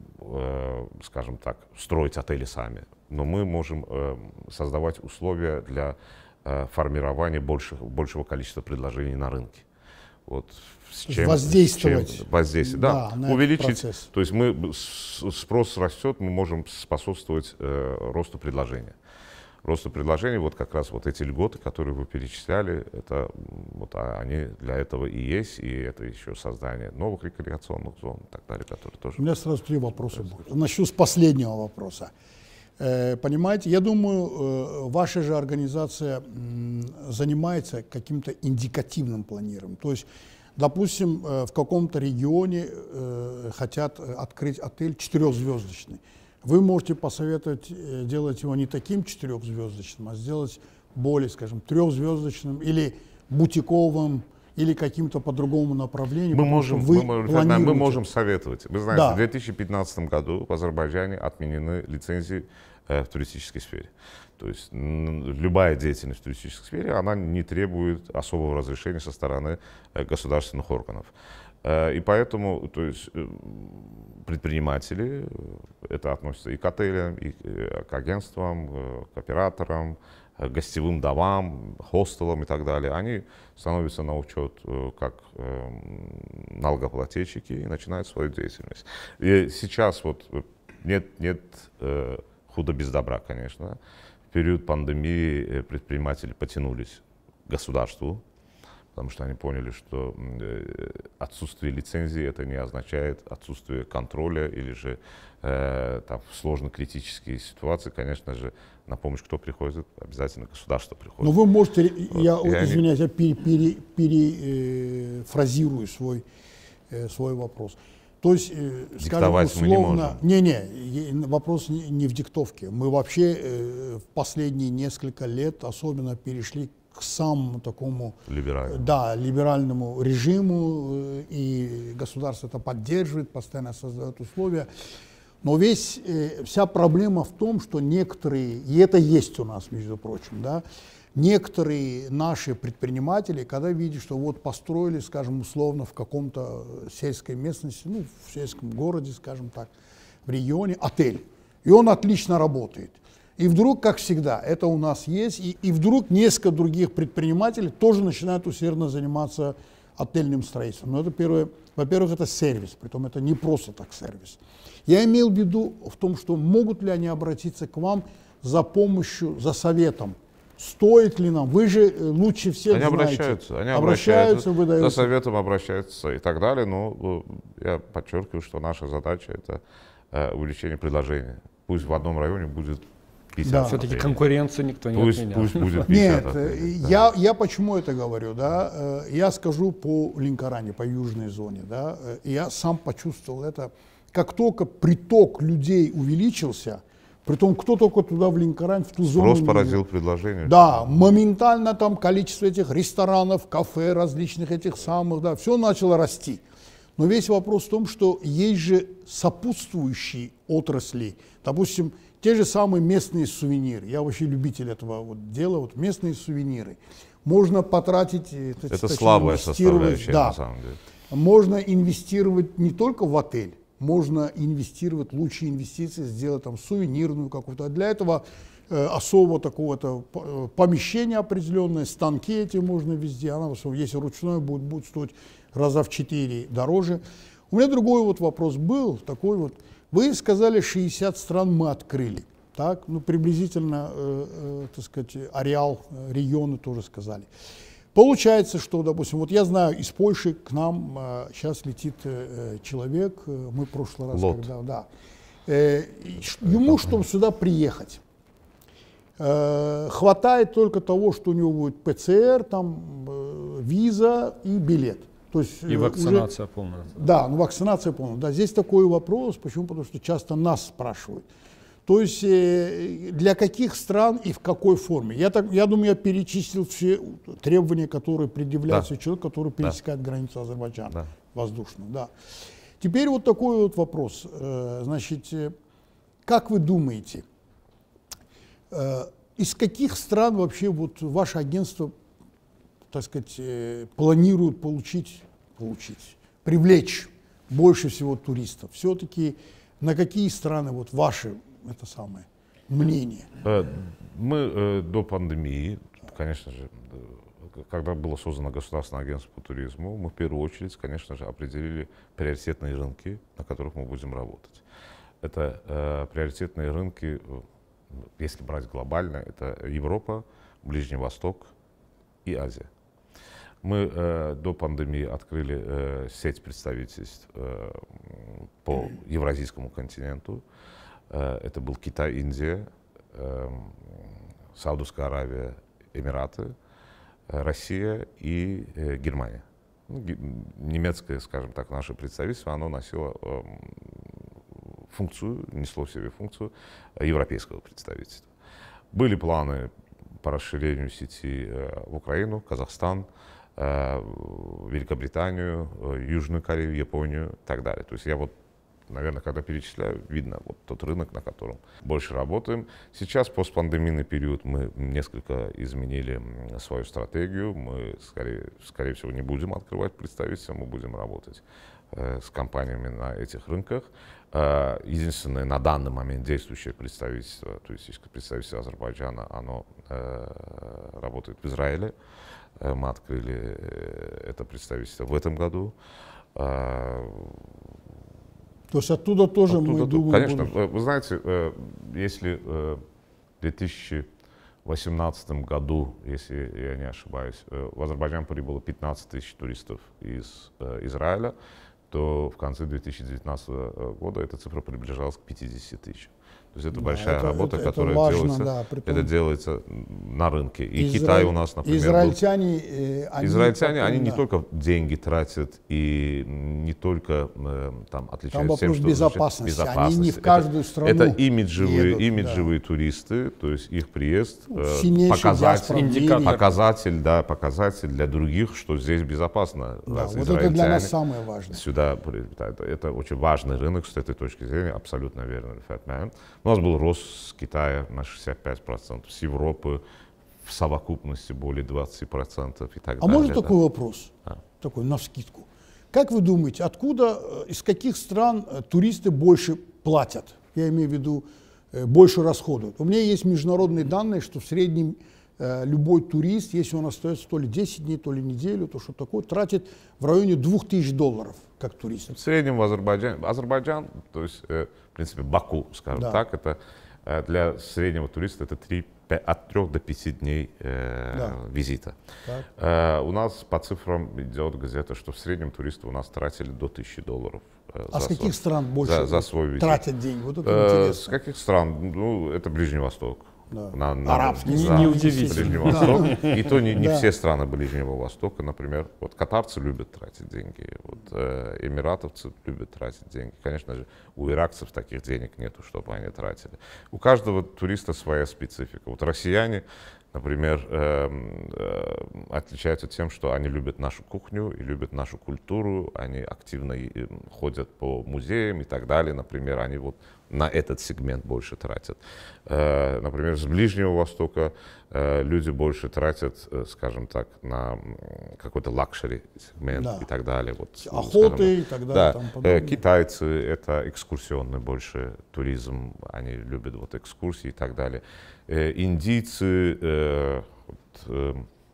скажем так, строить отели сами, но мы можем создавать условия для формирования больших, большего количества предложений на рынке. Вот с чем, воздействовать. С чем, воздействие, да, да, увеличить. То есть мы, спрос растет, мы можем способствовать росту предложения. Росту предложений, вот как раз вот эти льготы, которые вы перечисляли, это, вот, они для этого и есть, и это еще создание новых рекреационных зон и так далее, которые тоже... У меня сразу три вопроса будут. Начну с последнего вопроса. Э, понимаете, я думаю, э, ваша же организация э, занимается каким-то индикативным планированием. То есть, допустим, э, в каком-то регионе э, хотят открыть отель четырехзвездочный. Вы можете посоветовать делать его не таким четырехзвездочным, а сделать более, скажем, трехзвездочным или бутиковым, или каким-то по другому направлению. Мы можем, вы мы, можем, мы можем советовать. Вы знаете, да. В две тысячи пятнадцатом году в Азербайджане отменены лицензии э, в туристической сфере. То есть любая деятельность в туристической сфере, она не требует особого разрешения со стороны э, государственных органов. И поэтому, то есть, предприниматели, это относится и к отелям, и к агентствам, к операторам, к гостевым домам, хостелам и так далее, они становятся на учет как налогоплательщики и начинают свою деятельность. И сейчас вот нет, нет худа без добра, конечно. В период пандемии предприниматели потянулись к государству, потому что они поняли, что отсутствие лицензии это не означает отсутствие контроля или же э, там, в сложно критические ситуации, конечно же, на помощь кто приходит? Обязательно государство приходит. Но вы можете, вот. я И извиняюсь, они... я перефразирую э, свой, э, свой вопрос. То есть, э, скажем, условно, не, не, не, вопрос не, не в диктовке. Мы вообще э, в последние несколько лет особенно перешли к самому такому либеральному. Да, либеральному режиму, и государство это поддерживает, постоянно создает условия. Но весь, вся проблема в том, что некоторые, и это есть у нас, между прочим, да, некоторые наши предприниматели, когда видят, что вот построили, скажем, условно в каком-то сельской местности, ну, в сельском городе, скажем так, в регионе, отель, и он отлично работает. И вдруг, как всегда, это у нас есть, и, и вдруг несколько других предпринимателей тоже начинают усердно заниматься отельным строительством. Но это первое, во-первых, это сервис, притом это не просто так сервис. Я имел в виду в том, что могут ли они обратиться к вам за помощью, за советом, стоит ли нам? Вы же лучше всех они знаете. Обращаются, они обращаются, обращаются, за советом обращаются и так далее, но я подчеркиваю, что наша задача это увеличение предложения. Пусть в одном районе будет пятьдесят. Да. Все-таки конкуренцию никто не пусть, отменял. Пусть будет пятьдесят. Нет, да. я, я почему это говорю, да? Я скажу по Ленкоране, по южной зоне, да? Я сам почувствовал это. Как только приток людей увеличился, притом кто только туда в Ленкорань, в ту зону... Спрос поразил предложение. Да, моментально там количество этих ресторанов, кафе, различных этих самых, да, все начало расти. Но весь вопрос в том, что есть же сопутствующие отрасли, допустим, те же самые местные сувениры. Я вообще любитель этого вот дела, вот местные сувениры. Можно потратить... Это точнее, слабая составляющая, да, на самом деле. Можно инвестировать не только в отель, можно инвестировать, лучшие инвестиции, сделать там сувенирную какую-то. А для этого э, особого такого-то помещения определенное, станки эти можно везде. Она, если ручное, будет, будет стоить раза в четыре дороже. У меня другой вот вопрос был, такой вот. Вы сказали, шестьдесят стран мы открыли. Так, ну приблизительно, э, э, так сказать, ареал, э, регионы тоже сказали. Получается, что, допустим, вот я знаю, из Польши к нам э, сейчас летит э, человек, э, мы в прошлый раз, Лот. когда, да, э, ему, чтобы сюда приехать, э, хватает только того, что у него будет ПЦР, там, э, виза и билет. То есть, и вакцинация уже, полная. Да, ну вакцинация полная. Да, здесь такой вопрос, почему? Потому что часто нас спрашивают. То есть э, для каких стран и в какой форме? Я, так, я думаю, я перечислил все требования, которые предъявляются да. человеку, который пересекает да. границу Азербайджана, да. воздушную. Да. Теперь вот такой вот вопрос. Э, значит, э, как вы думаете, э, из каких стран вообще вот ваше агентство, так сказать, э, планирует получить, получить, привлечь больше всего туристов? Все-таки на какие страны вот ваши это самое мнение? Мы э, до пандемии, конечно же, когда было создано государственное агентство по туризму, мы в первую очередь, конечно же, определили приоритетные рынки, на которых мы будем работать. Это э, приоритетные рынки, если брать глобально, это Европа, Ближний Восток и Азия. Мы э, до пандемии открыли э, сеть представительств э, по Евразийскому континенту. Это был Китай, Индия, э, Саудовская Аравия, Эмираты, Россия и э, Германия. Ну, немецкое, скажем так, наше представительство, оно носило э, функцию, несло в себе функцию европейского представительства. Были планы по расширению сети э, в Украину, Казахстан, э, Великобританию, э, Южную Корею, Японию и так далее. То есть я вот, наверное, когда перечисляю, видно вот тот рынок, на котором больше работаем. Сейчас, постпандемийный период, мы несколько изменили свою стратегию. Мы, скорее, скорее всего, не будем открывать представительства, мы будем работать э, с компаниями на этих рынках. Э, единственное, на данный момент действующее представительство, то есть представительство Азербайджана, оно э, работает в Израиле. Э, мы открыли это представительство в этом году. Э, То есть оттуда тоже оттуда, мы думаем... Конечно, будем... вы знаете, если в две тысячи восемнадцатом году, если я не ошибаюсь, в Азербайджан прибыло пятнадцать тысяч туристов из Израиля, то в конце две тысячи девятнадцатого года эта цифра приближалась к пятидесяти тысячам. То есть это да, большая это, работа, это, которая это важно, делается, да, притом... это делается на рынке. И Изра... Китай у нас, например, израильтяне, был... э, они, израильтяне, потом, они да. не только деньги тратят и не только э, там отличаются там тем, что безопасности. безопасность. Они не в каждую это, страну это имиджевые, едут, имиджевые да. туристы, то есть их приезд э, показатель, показатель, да, показатель для других, что здесь безопасно. Да, вот это для нас самое важное. Сюда, это, это очень важный рынок с этой точки зрения, абсолютно верно. У нас был рост с Китая на шестьдесят пять процентов, с Европы в совокупности более двадцати процентов и так а далее. А может да? такой вопрос, а. такой навскидку. Как вы думаете, откуда, из каких стран туристы больше платят? Я имею в виду, больше расходуют. У меня есть международные данные, что в среднем любой турист, если он остается то ли десять дней, то ли неделю, то что такое, тратит в районе двух тысяч долларов, как турист. В среднем в Азербайджане, Азербайджан, то есть, в принципе, Баку, скажем да. так, это для среднего туриста это три от трех до пяти дней э, Да. визита. Э, у нас по цифрам идет где-то, что в среднем туристы у нас тратили до тысячи долларов. Э, А с каких свой, стран больше за, за свой визит. тратят деньги? Вот это Э, интересно. с каких стран? Ну, это Ближний Восток. Да. На, на, Арабский. да, Неудивительно. Ближний Восток. И то не, не Да. все страны Ближнего Востока, например. Вот катарцы любят тратить деньги, вот, э, эмиратовцы любят тратить деньги. Конечно же, у иракцев таких денег нету, чтобы они тратили. У каждого туриста своя специфика. Вот россияне, например, э, э, отличаются тем, что они любят нашу кухню и любят нашу культуру, они активно э, ходят по музеям и так далее. Например, они вот на этот сегмент больше тратят. Э, например, с Ближнего Востока э, люди больше тратят, э, скажем так, на какой-то лакшери сегмент Да. и так далее. Вот, Охоты скажем, и так далее. да, тому э, подобное. китайцы — это экскурсионный больше туризм, они любят вот экскурсии и так далее. Э, индийцы, э, вот, э,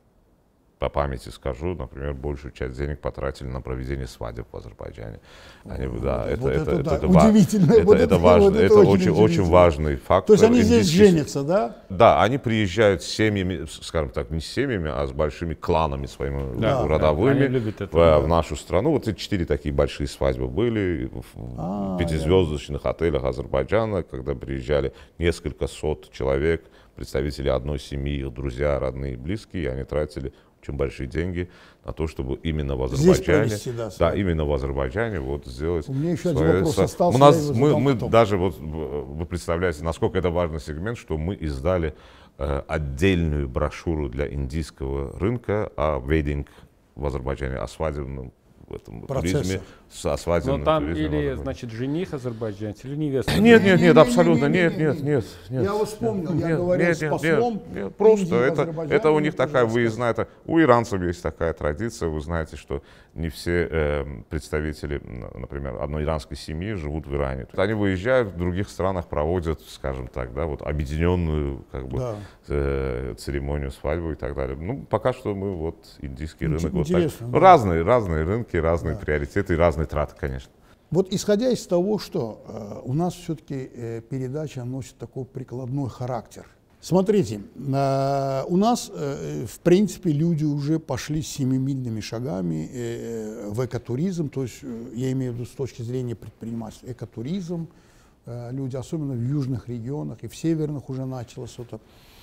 по памяти скажу, например, большую часть денег потратили на проведение свадеб в Азербайджане. Они, да, это, вот это, это это, да, это ва- удивительно. Это, Вот это это- важно, вот это это очень очень, очень удивительно. важный фактор. То есть они здесь Индийский- женятся, да? Да, они приезжают с семьями, скажем так, не с семьями, а с большими кланами своими Да, родовыми да, они любят это, в, да. в нашу страну. Вот эти четыре такие большие свадьбы были в А, пятизвездочных отелях Азербайджана, когда приезжали несколько сот человек, представители одной семьи, их друзья, родные, близкие, и они тратили очень большие деньги на то, чтобы именно в Здесь Азербайджане, провести, да, да, свадьбу. именно в Азербайджане вот сделать. У меня еще один свое- вопрос со- остался, У нас я его мы, задам мы потом. даже вот вы представляете, насколько это важный сегмент, что мы издали э, отдельную брошюру для индийского рынка о вейдинг в Азербайджане, о свадебном в этом Процессе. туризме, с- о свадебном Но там туризме в или, Азербайджане. значит, жених азербайджанец, или невеста. Нет, нет, нет, Не-не-не-не-не-не-не. абсолютно нет, нет, нет, нет. Я вот вспомнил, я Нет, говорил нет, с нет, послом нет, нет, просто Индии в это, Азербайджане, это у мне них тоже такая рассказывали. выездная, это, у иранцев есть такая традиция, вы знаете, что не все э, представители, м, например, одной иранской семьи живут в Иране. Они выезжают, в других странах проводят, скажем так, да, вот объединенную как бы, Да. э, церемонию свадьбы и так далее. Ну, пока что мы вот индийский Ин- рынок. Вот так. интересно, Ну, да. разные, разные рынки, разные Да. приоритеты и разные траты, конечно. Вот исходя из того, что э, у нас все-таки э, передача носит такой прикладной характер. Смотрите, э, у нас, э, в принципе, люди уже пошли семимильными шагами э, в экотуризм, то есть, э, я имею в виду с точки зрения предпринимательства, экотуризм, э, люди, особенно в южных регионах, и в северных уже началось это.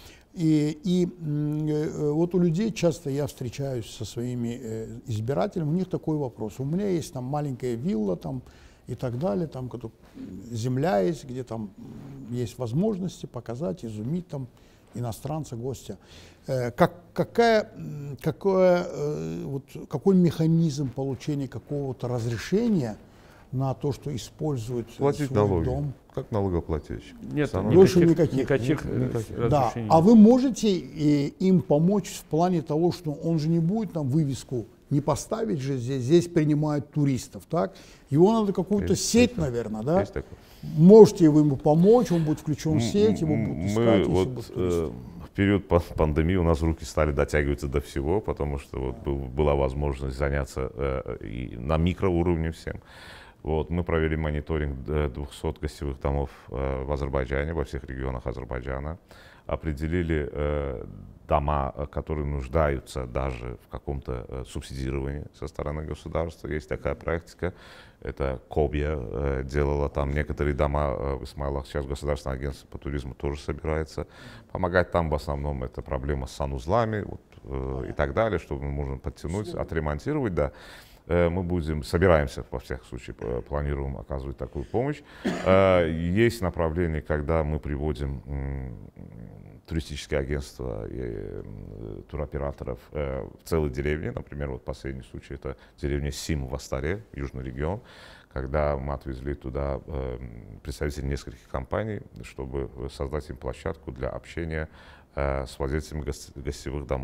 И, и м, э, вот у людей часто я встречаюсь со своими э, избирателями, у них такой вопрос. У меня есть там маленькая вилла там, и так далее, там где земля есть, где там м, есть возможности показать, изумить там иностранца, гостя. Э, как, какая, м, какое, э, вот, какой механизм получения какого-то разрешения на то, что используют э, Платить свой налоги, дом? как налогоплательщик. Нет, Самое- Больше никаких, никаких. никаких, э, Никаких. Да, разрешений. а вы можете э, им помочь в плане того, что он же не будет там вывеску не поставить же здесь, здесь принимают туристов, так? Его надо какую-то Есть сеть, такое. наверное, да? Есть такое. Можете вы ему помочь, он будет включен в М, сеть, его м, будут мы искать, если вот, будут туристы. э, в период пан- пандемии у нас руки стали дотягиваться до всего, потому что вот был- была возможность заняться э, и на микроуровне всем. Вот, мы провели мониторинг э, двухсот гостевых домов э, в Азербайджане, во всех регионах Азербайджана. Определили э, дома, э, которые нуждаются даже в каком-то э, субсидировании со стороны государства. Есть такая практика. Это Кобия э, делала там некоторые дома э, в Исмаилах. Сейчас Государственное агентство по туризму тоже собирается помогать. Там в основном это проблема с санузлами вот, э, и так далее, что мы можем подтянуть, отремонтировать. Да. Э, Мы будем, собираемся, во всяком случае, п- планируем оказывать такую помощь. Э, Есть направление, когда мы приводим м, туристические агентства и м, туроператоров э, в целой деревне. Например, вот последний случай — это деревня Сим в Астаре, южный регион, когда мы отвезли туда э, представителей нескольких компаний, чтобы создать им площадку для общения э, с владельцами гос- гостевых домов. То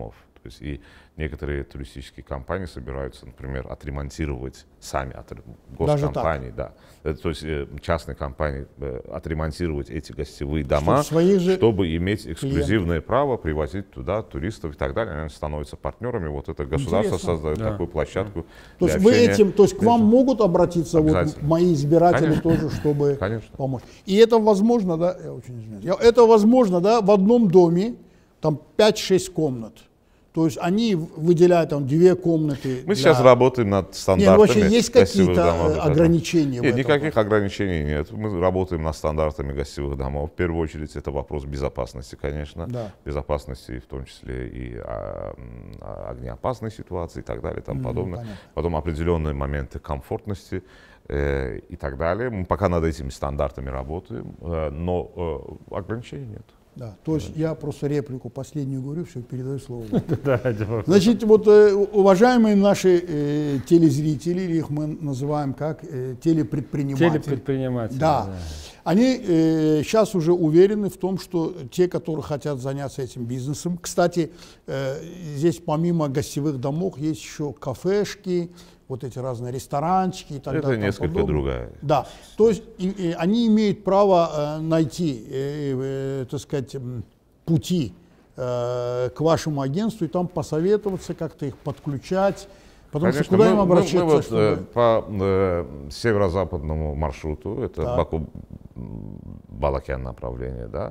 То есть и некоторые туристические компании собираются, например, отремонтировать сами, от, госкомпании, да. Это, то есть частные компании отремонтировать эти гостевые дома, чтобы, чтобы иметь эксклюзивное клиентов. право привозить туда туристов и так далее. Они становятся партнерами. Вот это государство Интересно. создает да. такую площадку. Да. То есть вы этим, то есть к вам могут обратиться вот, мои избиратели Конечно. тоже, чтобы Конечно. помочь. И это возможно, да? Я очень извиняюсь. Это возможно, да? В одном доме там пять-шесть комнат. То есть они выделяют там две комнаты. Мы для... сейчас работаем над стандартами. Нет, вообще есть какие-то ограничения? Нет, никаких ограничений нет. Мы работаем над стандартами гостевых домов. В первую очередь это вопрос безопасности, конечно. Да. Безопасности, в том числе и а, а, огнеопасной ситуации и так далее и тому mm, подобное. Понятно. Потом определенные моменты комфортности э, и так далее. Мы пока над этими стандартами работаем, э, но э, ограничений нет. Да, то есть я просто реплику последнюю говорю, все, передаю слово. Значит, вот уважаемые наши э, телезрители, или их мы называем как э, телепредприниматели. Телепредприниматели. Да. да. Они э, сейчас уже уверены в том, что те, которые хотят заняться этим бизнесом, кстати, э, здесь помимо гостевых домов есть еще кафешки, вот эти разные ресторанчики и так Это далее. Это несколько подобное. другая. Да, то есть и, и, они имеют право э, найти, э, э, так сказать, пути э, к вашему агентству и там посоветоваться, как-то их подключать. Потому Конечно, что куда мы, им обращаться? Мы, мы вот, чтобы... э, по э, северо-западному маршруту, это да. Баку-Балакян направление, да,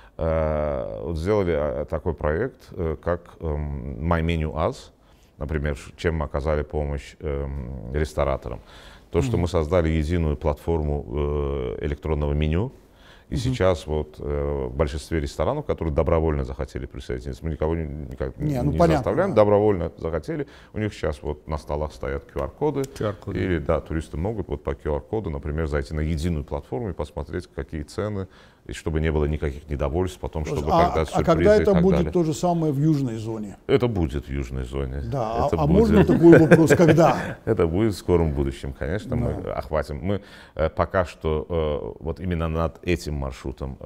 э, вот сделали такой проект, э, как э, MyMenuAs. Например, чем мы оказали помощь э, рестораторам. То, что mm-hmm. мы создали единую платформу э, электронного меню, и mm-hmm. сейчас вот э, в большинстве ресторанов, которые добровольно захотели присоединиться, мы никого никак не, ну, не понятно, заставляем, да. добровольно захотели, у них сейчас вот на столах стоят ку ар коды, ку ар коды. Или да, туристы могут вот по ку ар коду, например, зайти на единую платформу и посмотреть, какие цены, и чтобы не было никаких недовольств потом, чтобы а, когда а сюрпризы когда это и так будет далее. то же самое в южной зоне? Это будет в южной зоне. Да, это а, будет... а можно такой вопрос, когда? Это будет в скором будущем, конечно, мы охватим. Мы пока что вот именно над этим маршрутом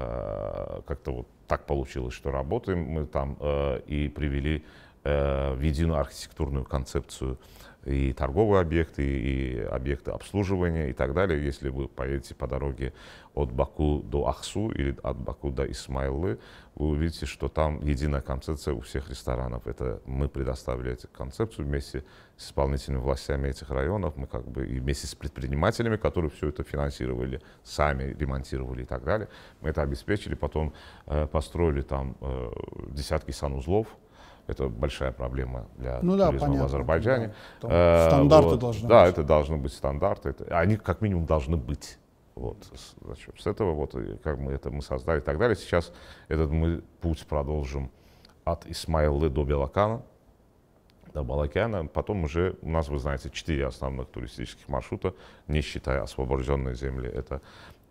как-то вот так получилось, что работаем. Мы там и привели в единую архитектурную концепцию и торговые объекты, и объекты обслуживания и так далее. Если вы поедете по дороге от Баку до Ахсу или от Баку до Исмаиллы, вы увидите, что там единая концепция у всех ресторанов. Это мы предоставили эту концепцию вместе с исполнительными властями этих районов, мы как бы и вместе с предпринимателями, которые все это финансировали, сами ремонтировали и так далее. Мы это обеспечили, потом э, построили там э, десятки санузлов. Это большая проблема для ну, туризма да, понятно, в Азербайджане. Да. Э, стандарты вот, должны да, быть. это должны быть стандарты. Это, они как минимум должны быть. Вот, значит, с этого вот как мы это мы создали и так далее. Сейчас этот мы путь продолжим от Исмаиллы до Белакана, до Балакяна. Потом уже у нас, вы знаете, четыре основных туристических маршрута, не считая освобожденные земли. Это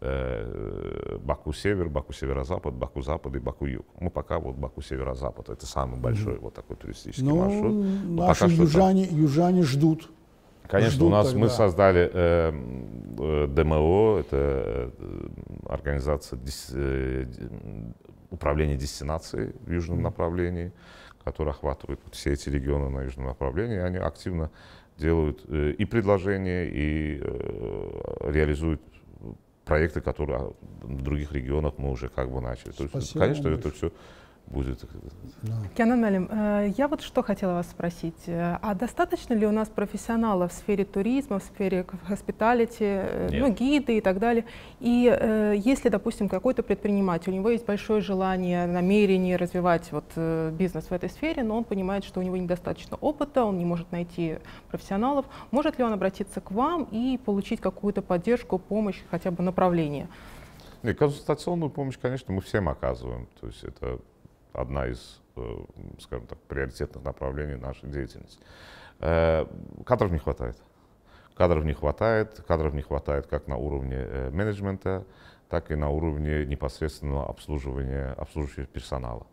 э, Баку-Север, Баку-Северо-Запад, Баку-Запад и Баку-Юг. Мы пока вот Баку-Северо-Запад. Это самый большой mm-hmm. вот такой туристический ну, маршрут. Наши южане, южане ждут. Конечно, Ждут у нас тогда. мы создали э, э, дэ эм о, это э, организация дис, э, управления дестинацией в южном mm-hmm. направлении, которая охватывает все эти регионы на южном направлении. Они активно делают э, и предложения, и э, реализуют проекты, которые в других регионах мы уже как бы начали. То есть, конечно, это все будет. Да. Кенан Мелим, я вот что хотела вас спросить. А достаточно ли у нас профессионалов в сфере туризма, в сфере хоспиталити, ну, гиды и так далее? И э, если, допустим, какой-то предприниматель, у него есть большое желание, намерение развивать вот, э, бизнес в этой сфере, но он понимает, что у него недостаточно опыта, он не может найти профессионалов, может ли он обратиться к вам и получить какую-то поддержку, помощь, хотя бы направление? И консультационную помощь, конечно, мы всем оказываем. То есть это одна из, скажем так, приоритетных направлений нашей деятельности. Кадров не хватает. Кадров не хватает. Кадров не хватает как на уровне менеджмента, так и на уровне непосредственного обслуживания, обслуживающего персонала.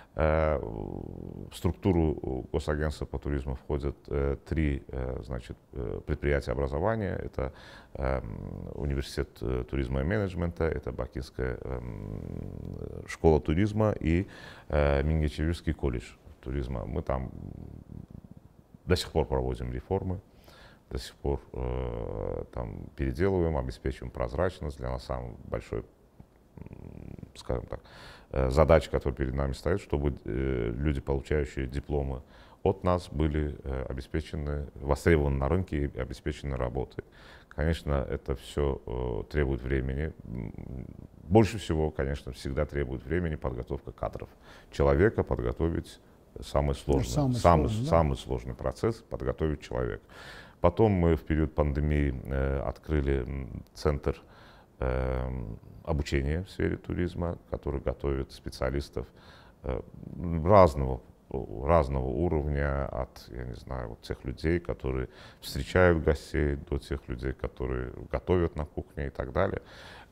В структуру Госагентства по туризму входят три, значит, предприятия образования. Это университет туризма и менеджмента, это Бакинская школа туризма и Мингечевирский колледж. туризма. Мы там до сих пор проводим реформы, до сих пор э, там переделываем, обеспечиваем прозрачность. Для нас самый большой, скажем так, э, задача, которая перед нами стоит, чтобы э, люди, получающие дипломы от нас, были э, обеспечены, востребованы на рынке и обеспечены работой. Конечно, это все э, требует времени. Больше всего, конечно, всегда требует времени подготовка кадров. Человека подготовить самый сложный, самый, самый, сложный, самый да. сложный процесс — подготовить человека. Потом мы в период пандемии э, открыли центр э, обучения в сфере туризма, который готовит специалистов э, разного разного уровня, от, я не знаю, вот тех людей, которые встречают гостей, до тех людей, которые готовят на кухне и так далее.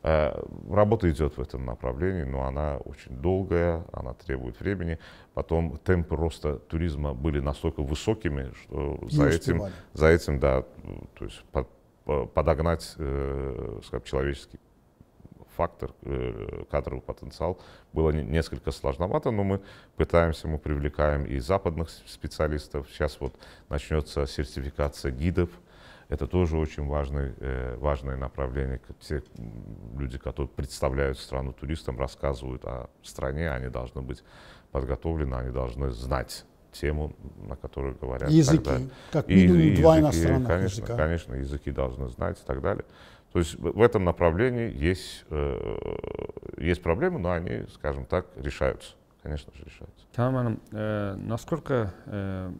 Работа идет в этом направлении, но она очень долгая, она требует времени. Потом темпы роста туризма были настолько высокими, что за этим, за этим, да, то есть под, подогнать, э, скажем, человеческий фактор, э, кадровый потенциал было не, несколько сложновато, но мы пытаемся, мы привлекаем и западных специалистов. Сейчас вот начнется сертификация гидов. Это тоже очень важный, э, важное направление. Те люди, которые представляют страну туристам, рассказывают о стране, они должны быть подготовлены, они должны знать тему, на которой говорят. Языки, тогда. как минимум и, два языки, иностранных конечно, языка. Конечно, языки должны знать и так далее. То есть в этом направлении есть, э, есть проблемы, но они, скажем так, решаются. Конечно же, решаются. Каман, э, насколько э,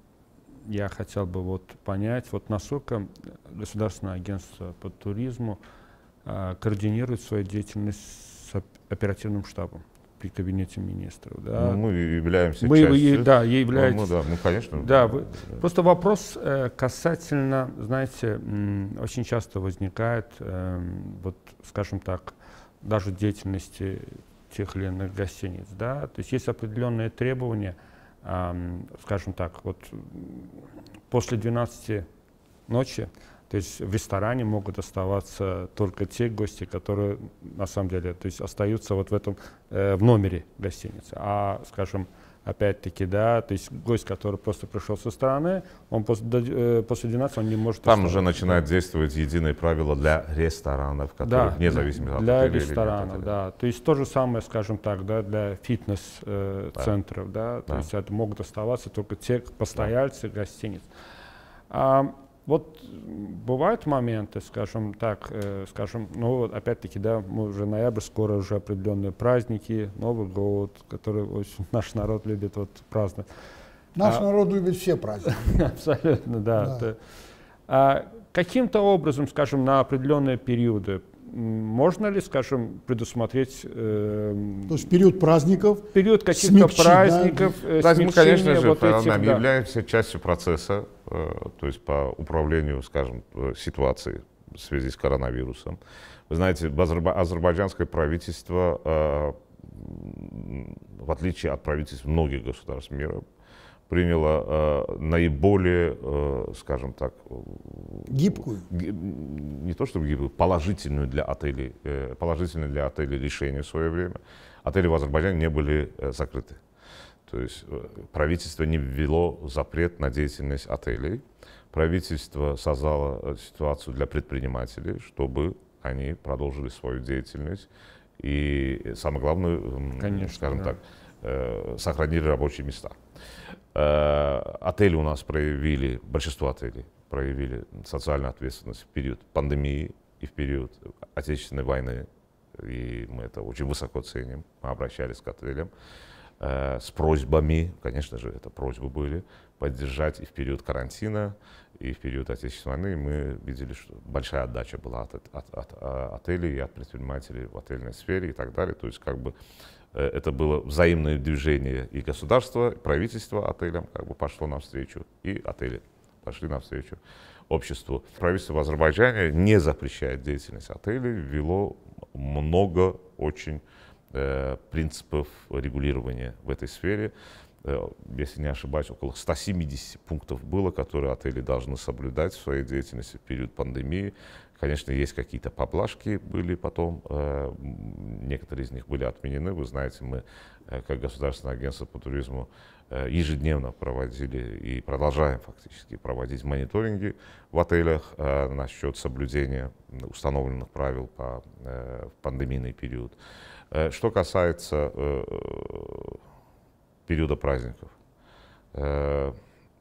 я хотел бы вот понять, вот насколько Государственное агентство по туризму э, координирует свою деятельность с оперативным штабом при кабинете министров. Да? Ну, мы являемся мы, частью. Вы, да, являетесь. Ну, да, ну, конечно. Да, вы, просто вопрос э, касательно, знаете, м, очень часто возникает, э, вот, скажем так, даже деятельности тех или иных гостиниц, да, то есть есть определенные требования, э, скажем так, вот после двенадцати ночи, то есть в ресторане могут оставаться только те гости, которые на самом деле, то есть остаются вот в этом, э, в номере гостиницы. А, скажем, опять-таки, да, то есть гость, который просто пришел со стороны, он после, э, после двенадцати он не может Там оставаться. уже начинает действовать единые правила для ресторанов, которые да, вне зависимости от для отеля ресторанов, или да. То есть то же самое, скажем так, да, для фитнес-центров, э, да. да, то да. есть это могут оставаться только те постояльцы да. гостиниц. А, Вот бывают моменты, скажем так, э, скажем, ну опять-таки, да, мы уже ноябрь, скоро уже определенные праздники, Новый год, который очень, наш народ любит вот праздновать. Наш а, народ любит все праздники. Абсолютно, да. да. Это, а, каким-то образом, скажем, на определенные периоды можно ли, скажем, предусмотреть... Э, То есть период праздников, период каких-то праздников, да? Праздник, мы, конечно же, вот этих, да. являемся частью процесса, э, то есть по управлению, скажем, ситуацией в связи с коронавирусом. Вы знаете, азербайджанское правительство, э, в отличие от правительств многих государств мира, приняло э, наиболее, э, скажем так, гибкую, не то чтобы гибкую, положительную для отелей, э, положительное для отелей решение в свое время. Отели в Азербайджане не были э, закрыты. То есть э, правительство не ввело запрет на деятельность отелей. Правительство создало ситуацию для предпринимателей, чтобы они продолжили свою деятельность. И самое главное, Конечно, скажем да. так, э, сохранили рабочие места. Отели у нас проявили, большинство отелей проявили социальную ответственность в период пандемии и в период Отечественной войны. И мы это очень высоко ценим. Мы обращались к отелям э, с просьбами, конечно же, это просьбы были, поддержать и в период карантина, и в период Отечественной войны. Мы видели, что большая отдача была от, от, от, от отелей и от предпринимателей в отельной сфере и так далее. То есть как бы это было взаимное движение, и государство, и правительство отелям как бы пошло навстречу, и отели пошли навстречу обществу. Правительство в Азербайджане не запрещает деятельность отелей, ввело много очень э, принципов регулирования в этой сфере. если не ошибаюсь, около ста семидесяти пунктов было, которые отели должны соблюдать в своей деятельности в период пандемии. Конечно, есть какие-то поблажки были потом, некоторые из них были отменены. Вы знаете, мы, как Государственное агентство по туризму, ежедневно проводили и продолжаем фактически проводить мониторинги в отелях насчет соблюдения установленных правил по, в пандемийный период. Что касается периода праздников. Э,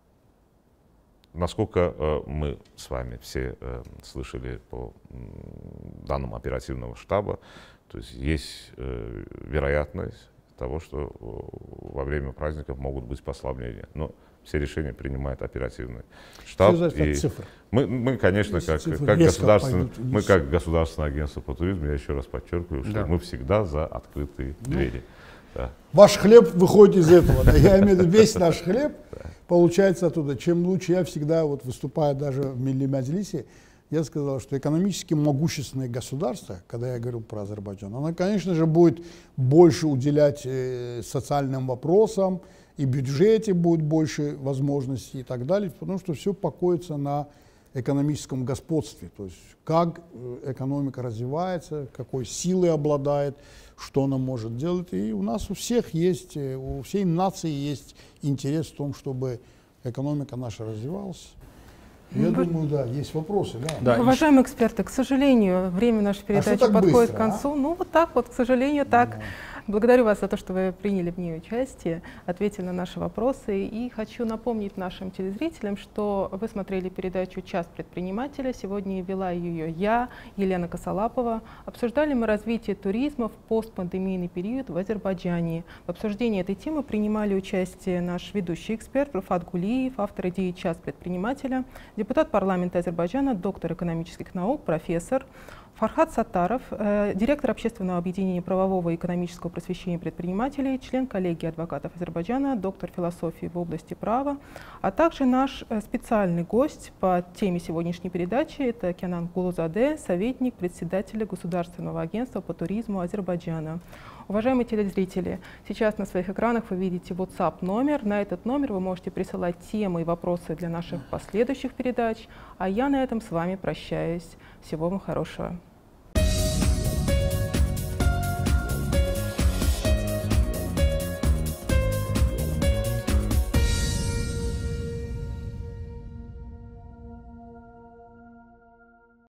насколько э, мы с вами все э, слышали по э, данным оперативного штаба, то есть есть э, вероятность того, что э, во время праздников могут быть послабления. Но все решения принимает оперативный штаб. И мы, мы, конечно, как, как, государственное, мы как Государственное агентство по туризму, я еще раз подчеркиваю, что да. мы всегда за открытые ну. двери. Да. Ваш хлеб выходит из этого. Да? Я имею в виду, весь наш хлеб получается оттуда. Чем лучше, я всегда, вот, выступая даже в Милли Маджлисе, я сказал, что экономически могущественное государство, когда я говорил про Азербайджан, оно, конечно же, будет больше уделять э, социальным вопросам, и в бюджете будет больше возможностей и так далее, потому что все покоится на экономическом господстве, то есть как экономика развивается, какой силой обладает, что она может делать. И у нас у всех есть, у всей нации есть интерес в том, чтобы экономика наша развивалась. Я Вы... думаю, да, есть вопросы. Да. Да. Уважаемые эксперты, к сожалению, время нашей передачи а подходит быстро, к концу. А? Ну вот так вот, к сожалению, так. Да. Благодарю вас за то, что вы приняли в ней участие, ответили на наши вопросы. И хочу напомнить нашим телезрителям, что вы смотрели передачу «Час предпринимателя». Сегодня вела ее я, Елена Косолапова. Обсуждали мы развитие туризма в постпандемийный период в Азербайджане. В обсуждении этой темы принимали участие наш ведущий эксперт Руфат Гулиев, автор идеи «Час предпринимателя», депутат парламента Азербайджана, доктор экономических наук, профессор, Фархат Саттаров, э, директор общественного объединения правового и экономического просвещения предпринимателей, член коллегии адвокатов Азербайджана, доктор философии в области права, а также наш э, специальный гость по теме сегодняшней передачи, это Кенан Гулузаде, советник председателя Государственного агентства по туризму Азербайджана. Уважаемые телезрители, сейчас на своих экранах вы видите WhatsApp номер. На этот номер вы можете присылать темы и вопросы для наших последующих передач. А я на этом с вами прощаюсь. Всего вам хорошего.